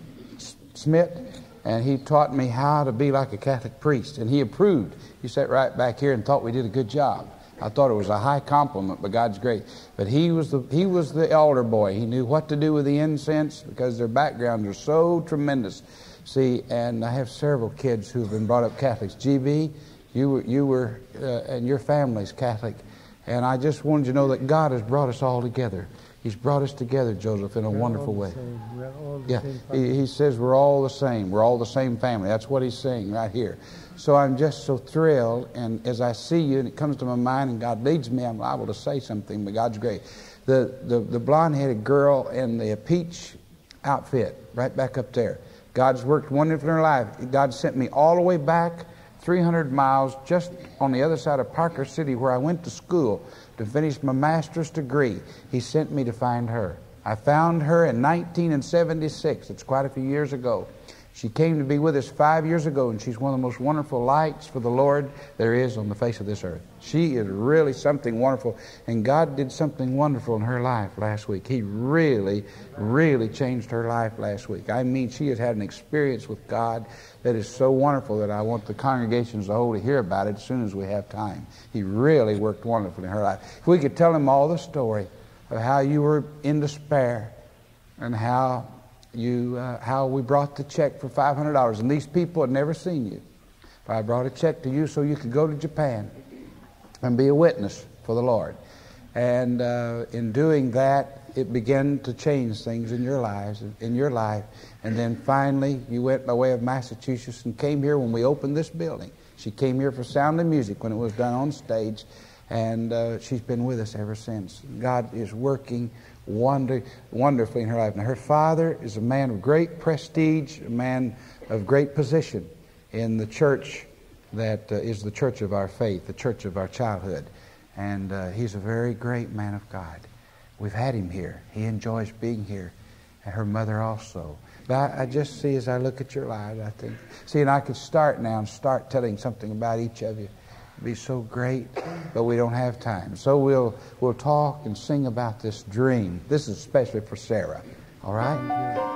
and he taught me how to be like a Catholic priest. And he approved. He sat right back here and thought we did a good job. I thought it was a high compliment, by God's grace. But he was the altar boy. He knew what to do with the incense because their backgrounds are so tremendous. See, and I have several kids who have been brought up Catholics. GB, you were and your family's Catholic. And I just wanted you to know that God has brought us all together. He's brought us together, Joseph, in a wonderful way. Yeah, he says we're all the same. We're all the same family. That's what he's saying right here. So I'm just so thrilled, and as I see you, and it comes to my mind, and God leads me, I'm liable to say something, by God's grace. The blonde-headed girl in the peach outfit, right back up there. God's worked wonderfully in her life. God sent me all the way back 300 miles just on the other side of Parker City where I went to school to finish my master's degree. He sent me to find her. I found her in 1976. It's quite a few years ago. She came to be with us 5 years ago, and she's one of the most wonderful lights for the Lord there is on the face of this earth. She is really something wonderful, and God did something wonderful in her life last week. He really, really changed her life last week. I mean, she has had an experience with God that is so wonderful that I want the congregation as a whole to hear about it as soon as we have time. He really worked wonderfully in her life. If we could tell them all the story of how you were in despair and how we brought the check for $500, and these people had never seen you. But I brought a check to you so you could go to Japan and be a witness for the Lord. And in doing that, it began to change things in your life. And then finally, you went by way of Massachusetts and came here when we opened this building. She came here for Sound of Music when it was done on stage, and she's been with us ever since. God is working wonderfully in her life. Now, her father is a man of great prestige, a man of great position in the church that is the church of our faith, the church of our childhood. And he's a very great man of God. We've had him here. He enjoys being here. And her mother also. But I just see, as I look at your lives, I think, see, and I could start now and start telling something about each of you. It'd be so great, but we don't have time. So we'll talk and sing about this dream. This is especially for Sarah. All right?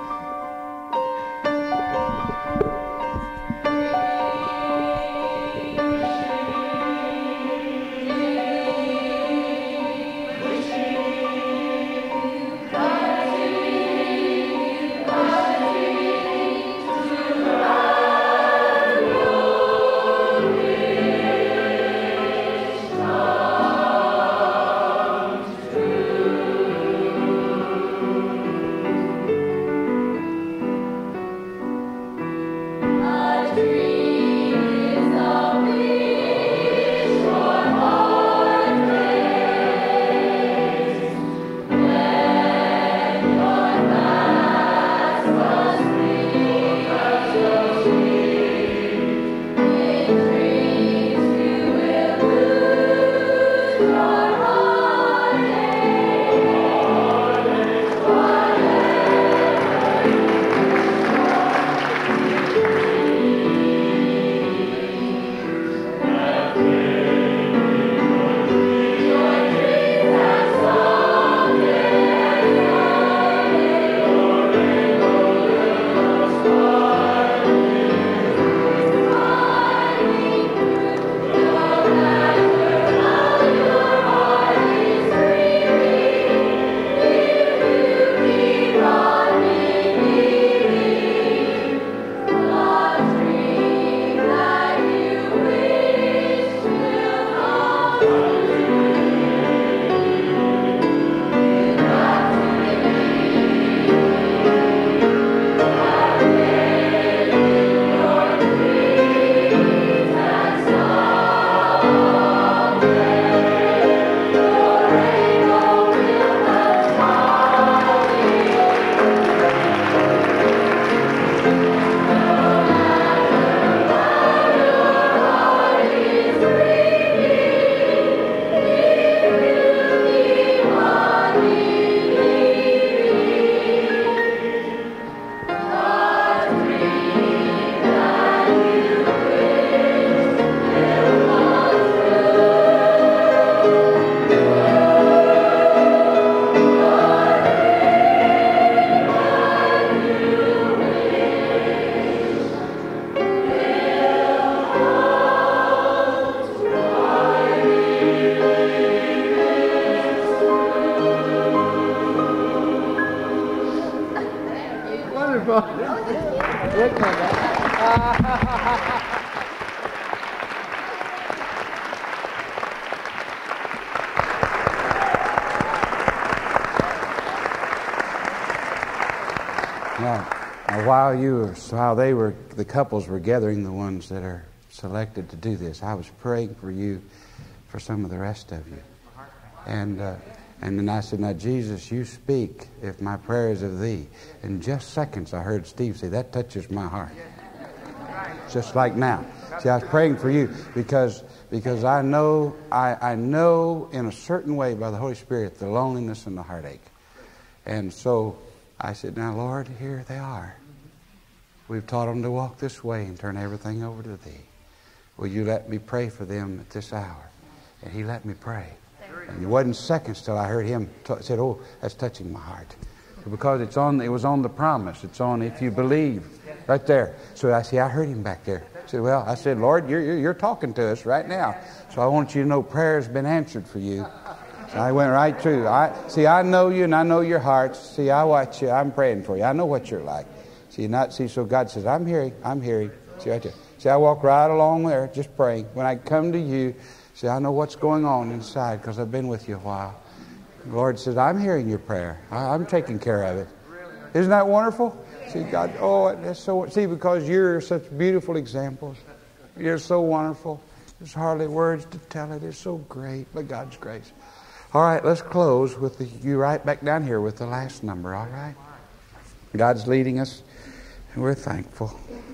Now, while the couples were gathering, the ones that are selected to do this, I was praying for you, for some of the rest of you. And then I said, now, Jesus, you speak if my prayer is of thee. In just seconds, I heard Steve say, that touches my heart. Just like now. See, I was praying for you because I know in a certain way by the Holy Spirit the loneliness and the heartache. And so I said, now, Lord, here they are. We've taught them to walk this way and turn everything over to thee. Will you let me pray for them at this hour? And he let me pray. And it wasn't seconds till I heard him said, oh, that's touching my heart. Because it was on the promise. It's on if you believe. Right there. So I heard him back there. I said, Lord, you're talking to us right now. So I want you to know prayer's been answered for you. So I went right through. I know you and I know your hearts. See, I watch you. I'm praying for you. I know what you're like. So God says, I'm hearing. See, right there. See, I walk right along there just praying. When I come to you, see, I know what's going on inside because I've been with you a while. The Lord says, I'm hearing your prayer. I'm taking care of it. Isn't that wonderful? See, God, that's so, because you're such beautiful examples. You're so wonderful. There's hardly words to tell it. It's so great by God's grace. All right, let's close with you right back down here with the last number, all right? God's leading us, and we're thankful.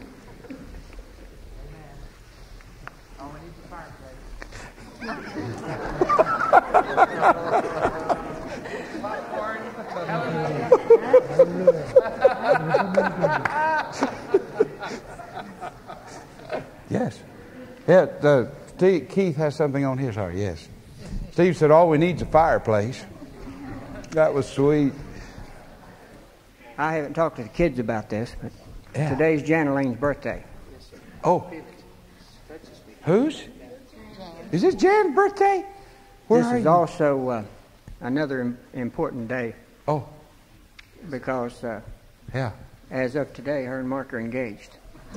Yes. Yeah, Keith has something on his heart, yes. Steve said all we need is a fireplace. That was sweet. I haven't talked to the kids about this, but today's Janeline's birthday. Oh. Whose? Is this Jan's birthday? This is also another important day. Oh. Because as of today, her and Mark are engaged.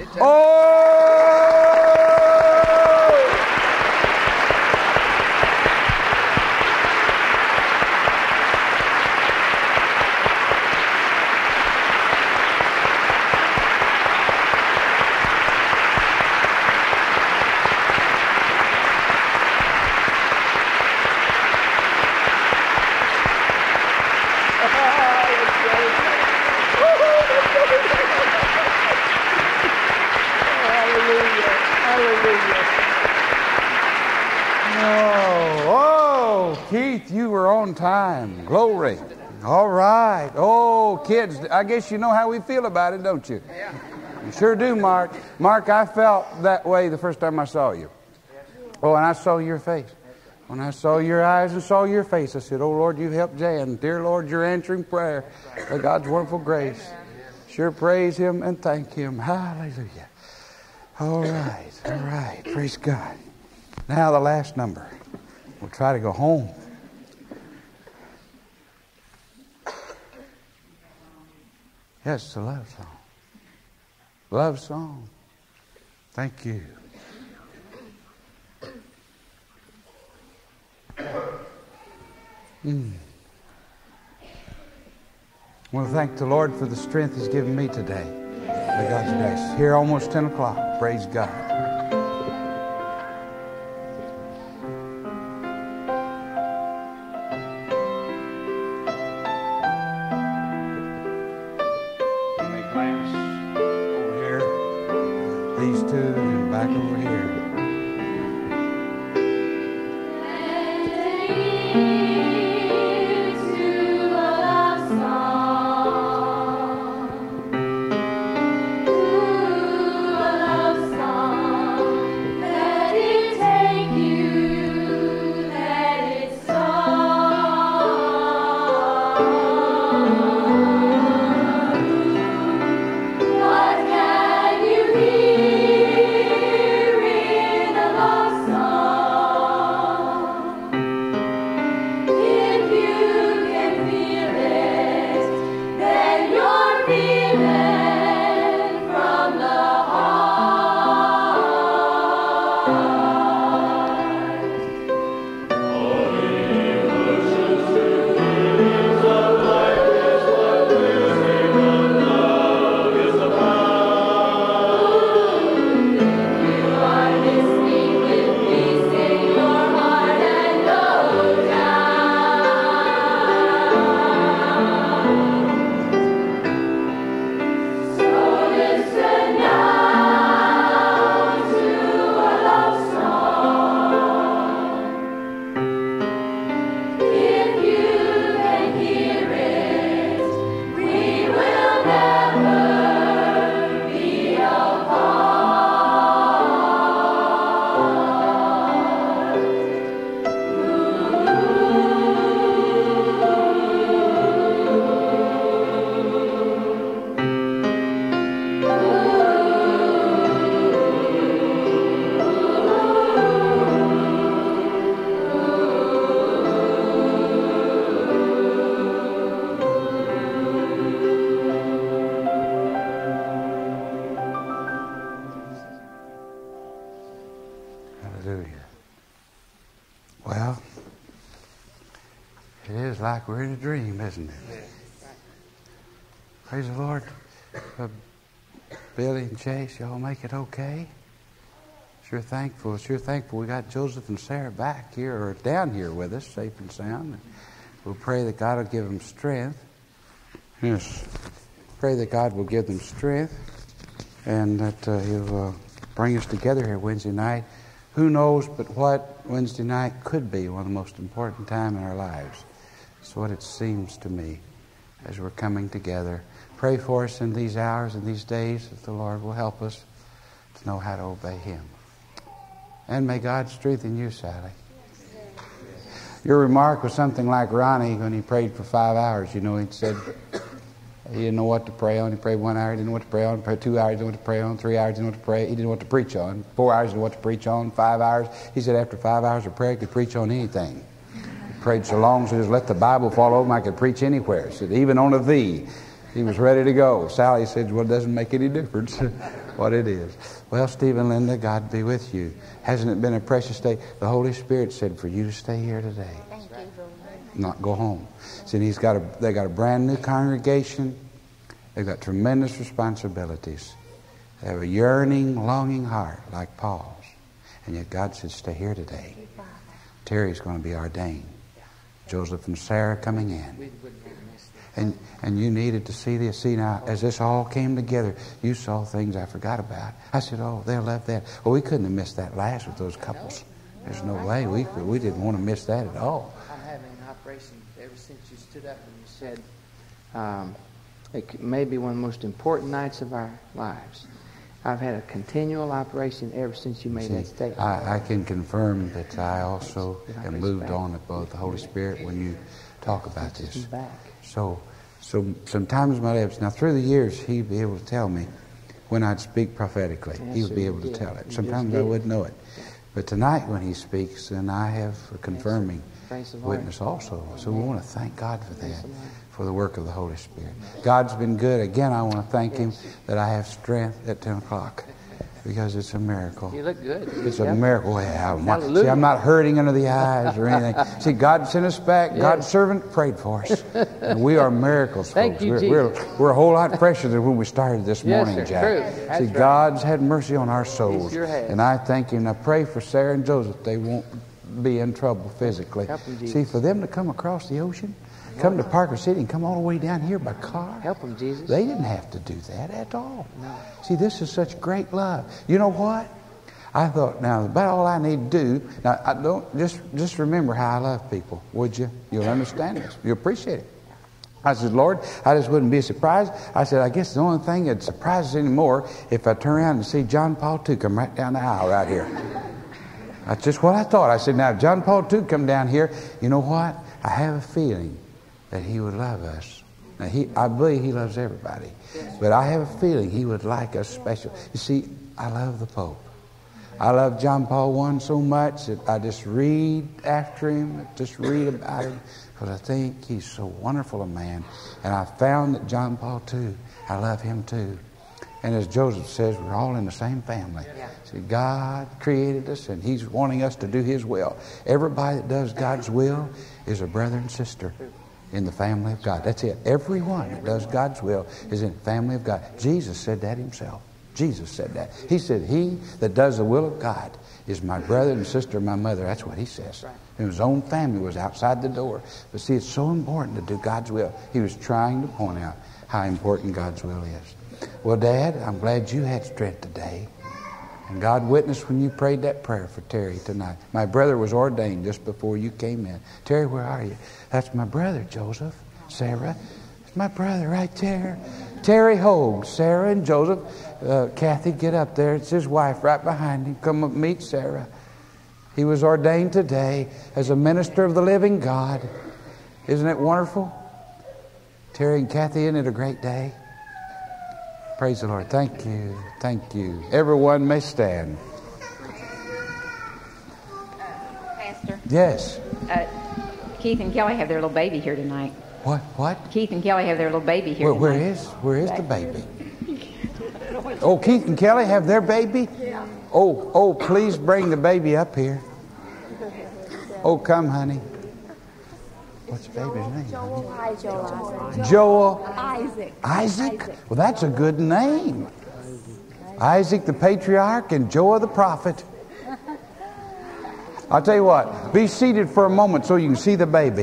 Keith, you were on time. Glory. All right. Oh, kids, I guess you know how we feel about it, don't you? Yeah. You sure do, Mark. Mark, I felt that way the first time I saw you. Oh, and I saw your face. When I saw your eyes and saw your face, I said, oh, Lord, you helped Jan. Dear Lord, you're answering prayer by God's wonderful grace. Sure praise him and thank him. Hallelujah. All right. All right. Praise God. Now the last number. We'll try to go home. Yes, it's a love song. Love song. Thank you. I want to thank the Lord for the strength He's given me today. By God's grace. Here almost 10 o'clock. Praise God. These two and back over here. Song. Well, it is like we're in a dream, isn't it? Praise the Lord. Billy and Chase, y'all make it okay? Sure thankful we got Joseph and Sarah back here, or down here with us, safe and sound. And we'll pray that God will give them strength. Yes. Pray that God will give them strength and that He'll bring us together here Wednesday night. Who knows but what Wednesday night could be one of the most important times in our lives. That's what it seems to me as we're coming together. Pray for us in these hours and these days that the Lord will help us to know how to obey Him. And may God strengthen you, Sally. Your remark was something like Ronnie when he prayed for 5 hours. You know, he said he didn't know what to pray on. He prayed 1 hour, he didn't know what to pray on. 2 hours, he didn't know what to pray on. 3 hours, he didn't know what to pray. He didn't know what to preach on. 4 hours, he didn't know what to preach on. 5 hours. He said after 5 hours of prayer, he could preach on anything. He prayed so long, so he just let the Bible fall over him. I could preach anywhere. He said, even on a thee. He was ready to go. Sally said, well, it doesn't make any difference what it is. Well, Steve and Linda, God be with you. Hasn't it been a precious day? The Holy Spirit said for you to stay here today. Not go home. See, they got a brand new congregation. They've got tremendous responsibilities. They have a yearning, longing heart like Paul's. And yet God said, stay here today. Terry's going to be ordained. Joseph and Sarah coming in. And you needed to see this. See, now, as this all came together, you saw things I forgot about. I said, oh, they'll love that. Well, we couldn't have missed that last with those couples. There's no way. We didn't want to miss that at all. I'm having an operation ever since you stood up and you said, it may be one of the most important nights of our lives. I've had a continual operation ever since you made that statement. I can confirm that I also am moved on at both the Holy Spirit when you talk about this. So sometimes in my lips, now through the years, he'd be able to tell me when I'd speak prophetically. He would be able to tell it. Sometimes I wouldn't know it. But tonight when he speaks, then I have a confirming witness also. So we want to thank God for that, for the work of the Holy Spirit. God's been good. Again, I want to thank Him that I have strength at 10 o'clock. Because it's a miracle. You look good. It's a miracle. See, I'm not hurting under the eyes or anything. See, God sent us back. Yes. God's servant prayed for us. And we are miracles, folks. We're a whole lot fresher than when we started this morning, Jack. See, right. God's had mercy on our souls. Sure, and I thank Him. I pray for Sarah and Joseph. They won't be in trouble physically. See, for them to come across the ocean, come to Parker City and come all the way down here by car. Help them, Jesus. They didn't have to do that at all. No. See, this is such great love. You know what? I thought, now, about all I need to do, now, I don't, just remember how I love people, would you? You'll understand this. You'll appreciate it. I said, Lord, I just wouldn't be surprised. I said, I guess the only thing that surprises anymore if I turn around and see John Paul II come right down the aisle right here. That's just what I thought. I said, now, if John Paul II come down here, you know what? I have a feeling that he would love us. Now, I believe he loves everybody. But I have a feeling he would like us special. You see, I love the Pope. I love John Paul I so much that I just read after him, just read about him, because I think he's so wonderful a man. And I found that John Paul II, I love him too. And as Joseph says, we're all in the same family. See, God created us, and He's wanting us to do His will. Everybody that does God's will is a brother and sister in the family of God. That's it. Everyone that does God's will is in the family of God. Jesus said that Himself. Jesus said that. He said, he that does the will of God is my brother and sister, my mother. That's what He says. And His own family was outside the door. But see, it's so important to do God's will. He was trying to point out how important God's will is. Well, Dad, I'm glad you had strength today. And God witnessed when you prayed that prayer for Terry tonight. My brother was ordained just before you came in. Terry, where are you? That's my brother, Joseph. Sarah. It's my brother right there. Terry Hogue, Sarah and Joseph. Kathy, get up there. It's his wife right behind him. Come up, meet Sarah. He was ordained today as a minister of the living God. Isn't it wonderful? Terry and Kathy, isn't it a great day? Praise the Lord. Thank you. Thank you. Everyone may stand. Pastor. Yes. Keith and Kelly have their little baby here tonight. What? Keith and Kelly have their little baby here tonight. Where is the baby? Oh, Keith and Kelly have their baby? Yeah. Oh, please bring the baby up here. Oh, come, honey. What's the baby's name? Joel. Joel. Isaac. Isaac? Well, that's a good name. Isaac the patriarch and Joel the prophet. I'll tell you what, be seated for a moment so you can see the baby.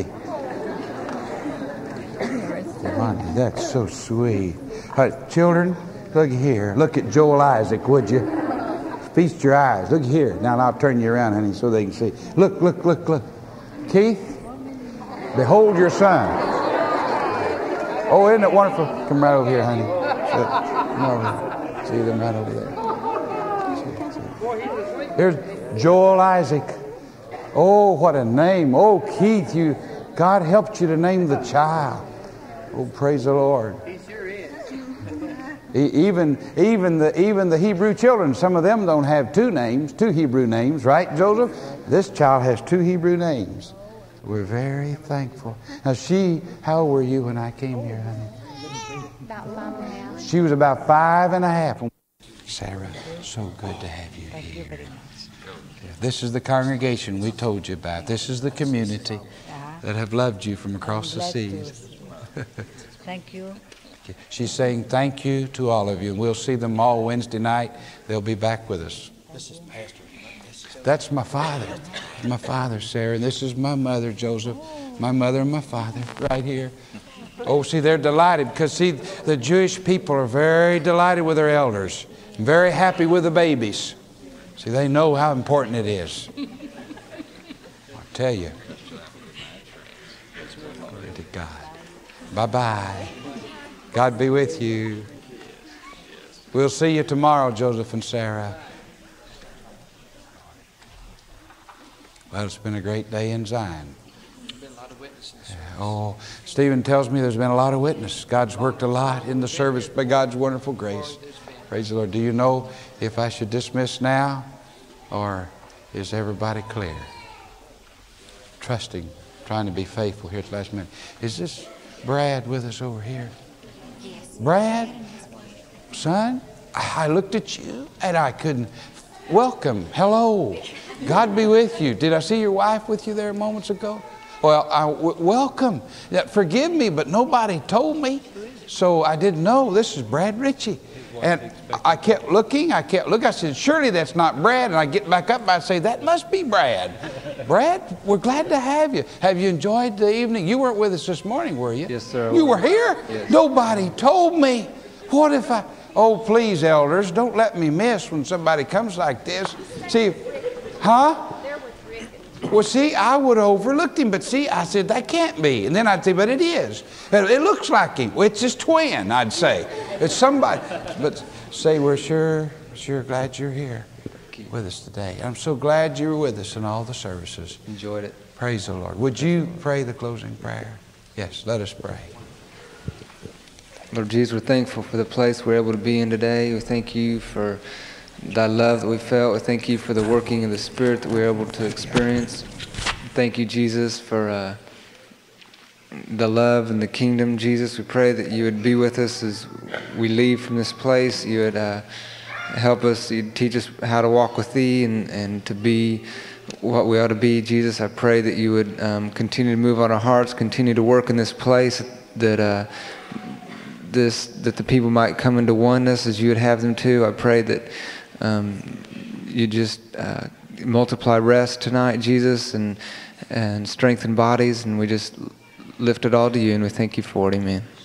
Monty, that's so sweet. All right, children, look here. Look at Joel Isaac, would you? Feast your eyes. Look here. Now I'll turn you around, honey, so they can see. Look, look, look, look. Keith, behold your son. Oh, isn't it wonderful? Come right over here, honey. Come over. See them right over there. Here's Joel Isaac. Oh, what a name. Oh, Keith, God helped you to name the child. Oh, praise the Lord. He sure is. Even the Hebrew children, some of them don't have two Hebrew names, right, Joseph? This child has two Hebrew names. We're very thankful. Now how old were you when I came here, honey? About 5.5. She was about 5.5. Sarah, so good to have you here. This is the congregation we told you about. This is the community that have loved you from across the seas. Thank you. She's saying thank you to all of you, and we'll see them all Wednesday night. They'll be back with us. This is Pastor. That's my father. My father, Sarah. And this is my mother, Joseph. My mother and my father, right here. Oh, see, they're delighted because, see, the Jewish people are very delighted with their elders, and very happy with the babies. See, they know how important it is. I'll tell you. Glory to God. Bye-bye. God be with you. We'll see you tomorrow, Joseph and Sarah. Well, it's been a great day in Zion. There's been a lot of witnesses. Oh, Stephen tells me there's been a lot of witnesses. God's worked a lot in the service by God's wonderful grace. Praise the Lord. Do you know if I should dismiss now, or is everybody clear? Trusting, trying to be faithful here at the last minute. Is this Brad with us over here? Yes. Brad, son, I looked at you and I couldn't. Welcome. Hello. God be with you. Did I see your wife with you there moments ago? Well, welcome. Forgive me, but nobody told me, so I didn't know. This is Brad Ritchie. And I kept looking. I said, surely that's not Brad. And I get back up and I say, that must be Brad. Brad, we're glad to have you. Have you enjoyed the evening? You weren't with us this morning, were you? Yes, sir. You were here? Yes. Nobody told me. What if I... Oh, please, elders, don't let me miss when somebody comes like this. See, huh? Well, see, I would have overlooked him, but see, I said, that can't be. And then I'd say, but it is. It looks like him. Well, it's his twin, I'd say. It's somebody. But say, we're sure glad you're here with us today. I'm so glad you were with us in all the services. Enjoyed it. Praise the Lord. Would you pray the closing prayer? Yes, let us pray. Lord Jesus, we're thankful for the place we're able to be in today. We thank you for thy love that we felt. We thank you for the working of the Spirit that we're able to experience. Thank you, Jesus, for the love and the kingdom. Jesus, we pray that you would be with us as we leave from this place. You would help us, you'd teach us how to walk with thee and to be what we ought to be. Jesus, I pray that you would continue to move on our hearts, continue to work in this place, that the people might come into oneness as you would have them to. I pray that you just multiply rest tonight, Jesus, and strengthen bodies, and we just lift it all to you, and we thank you for it. Amen.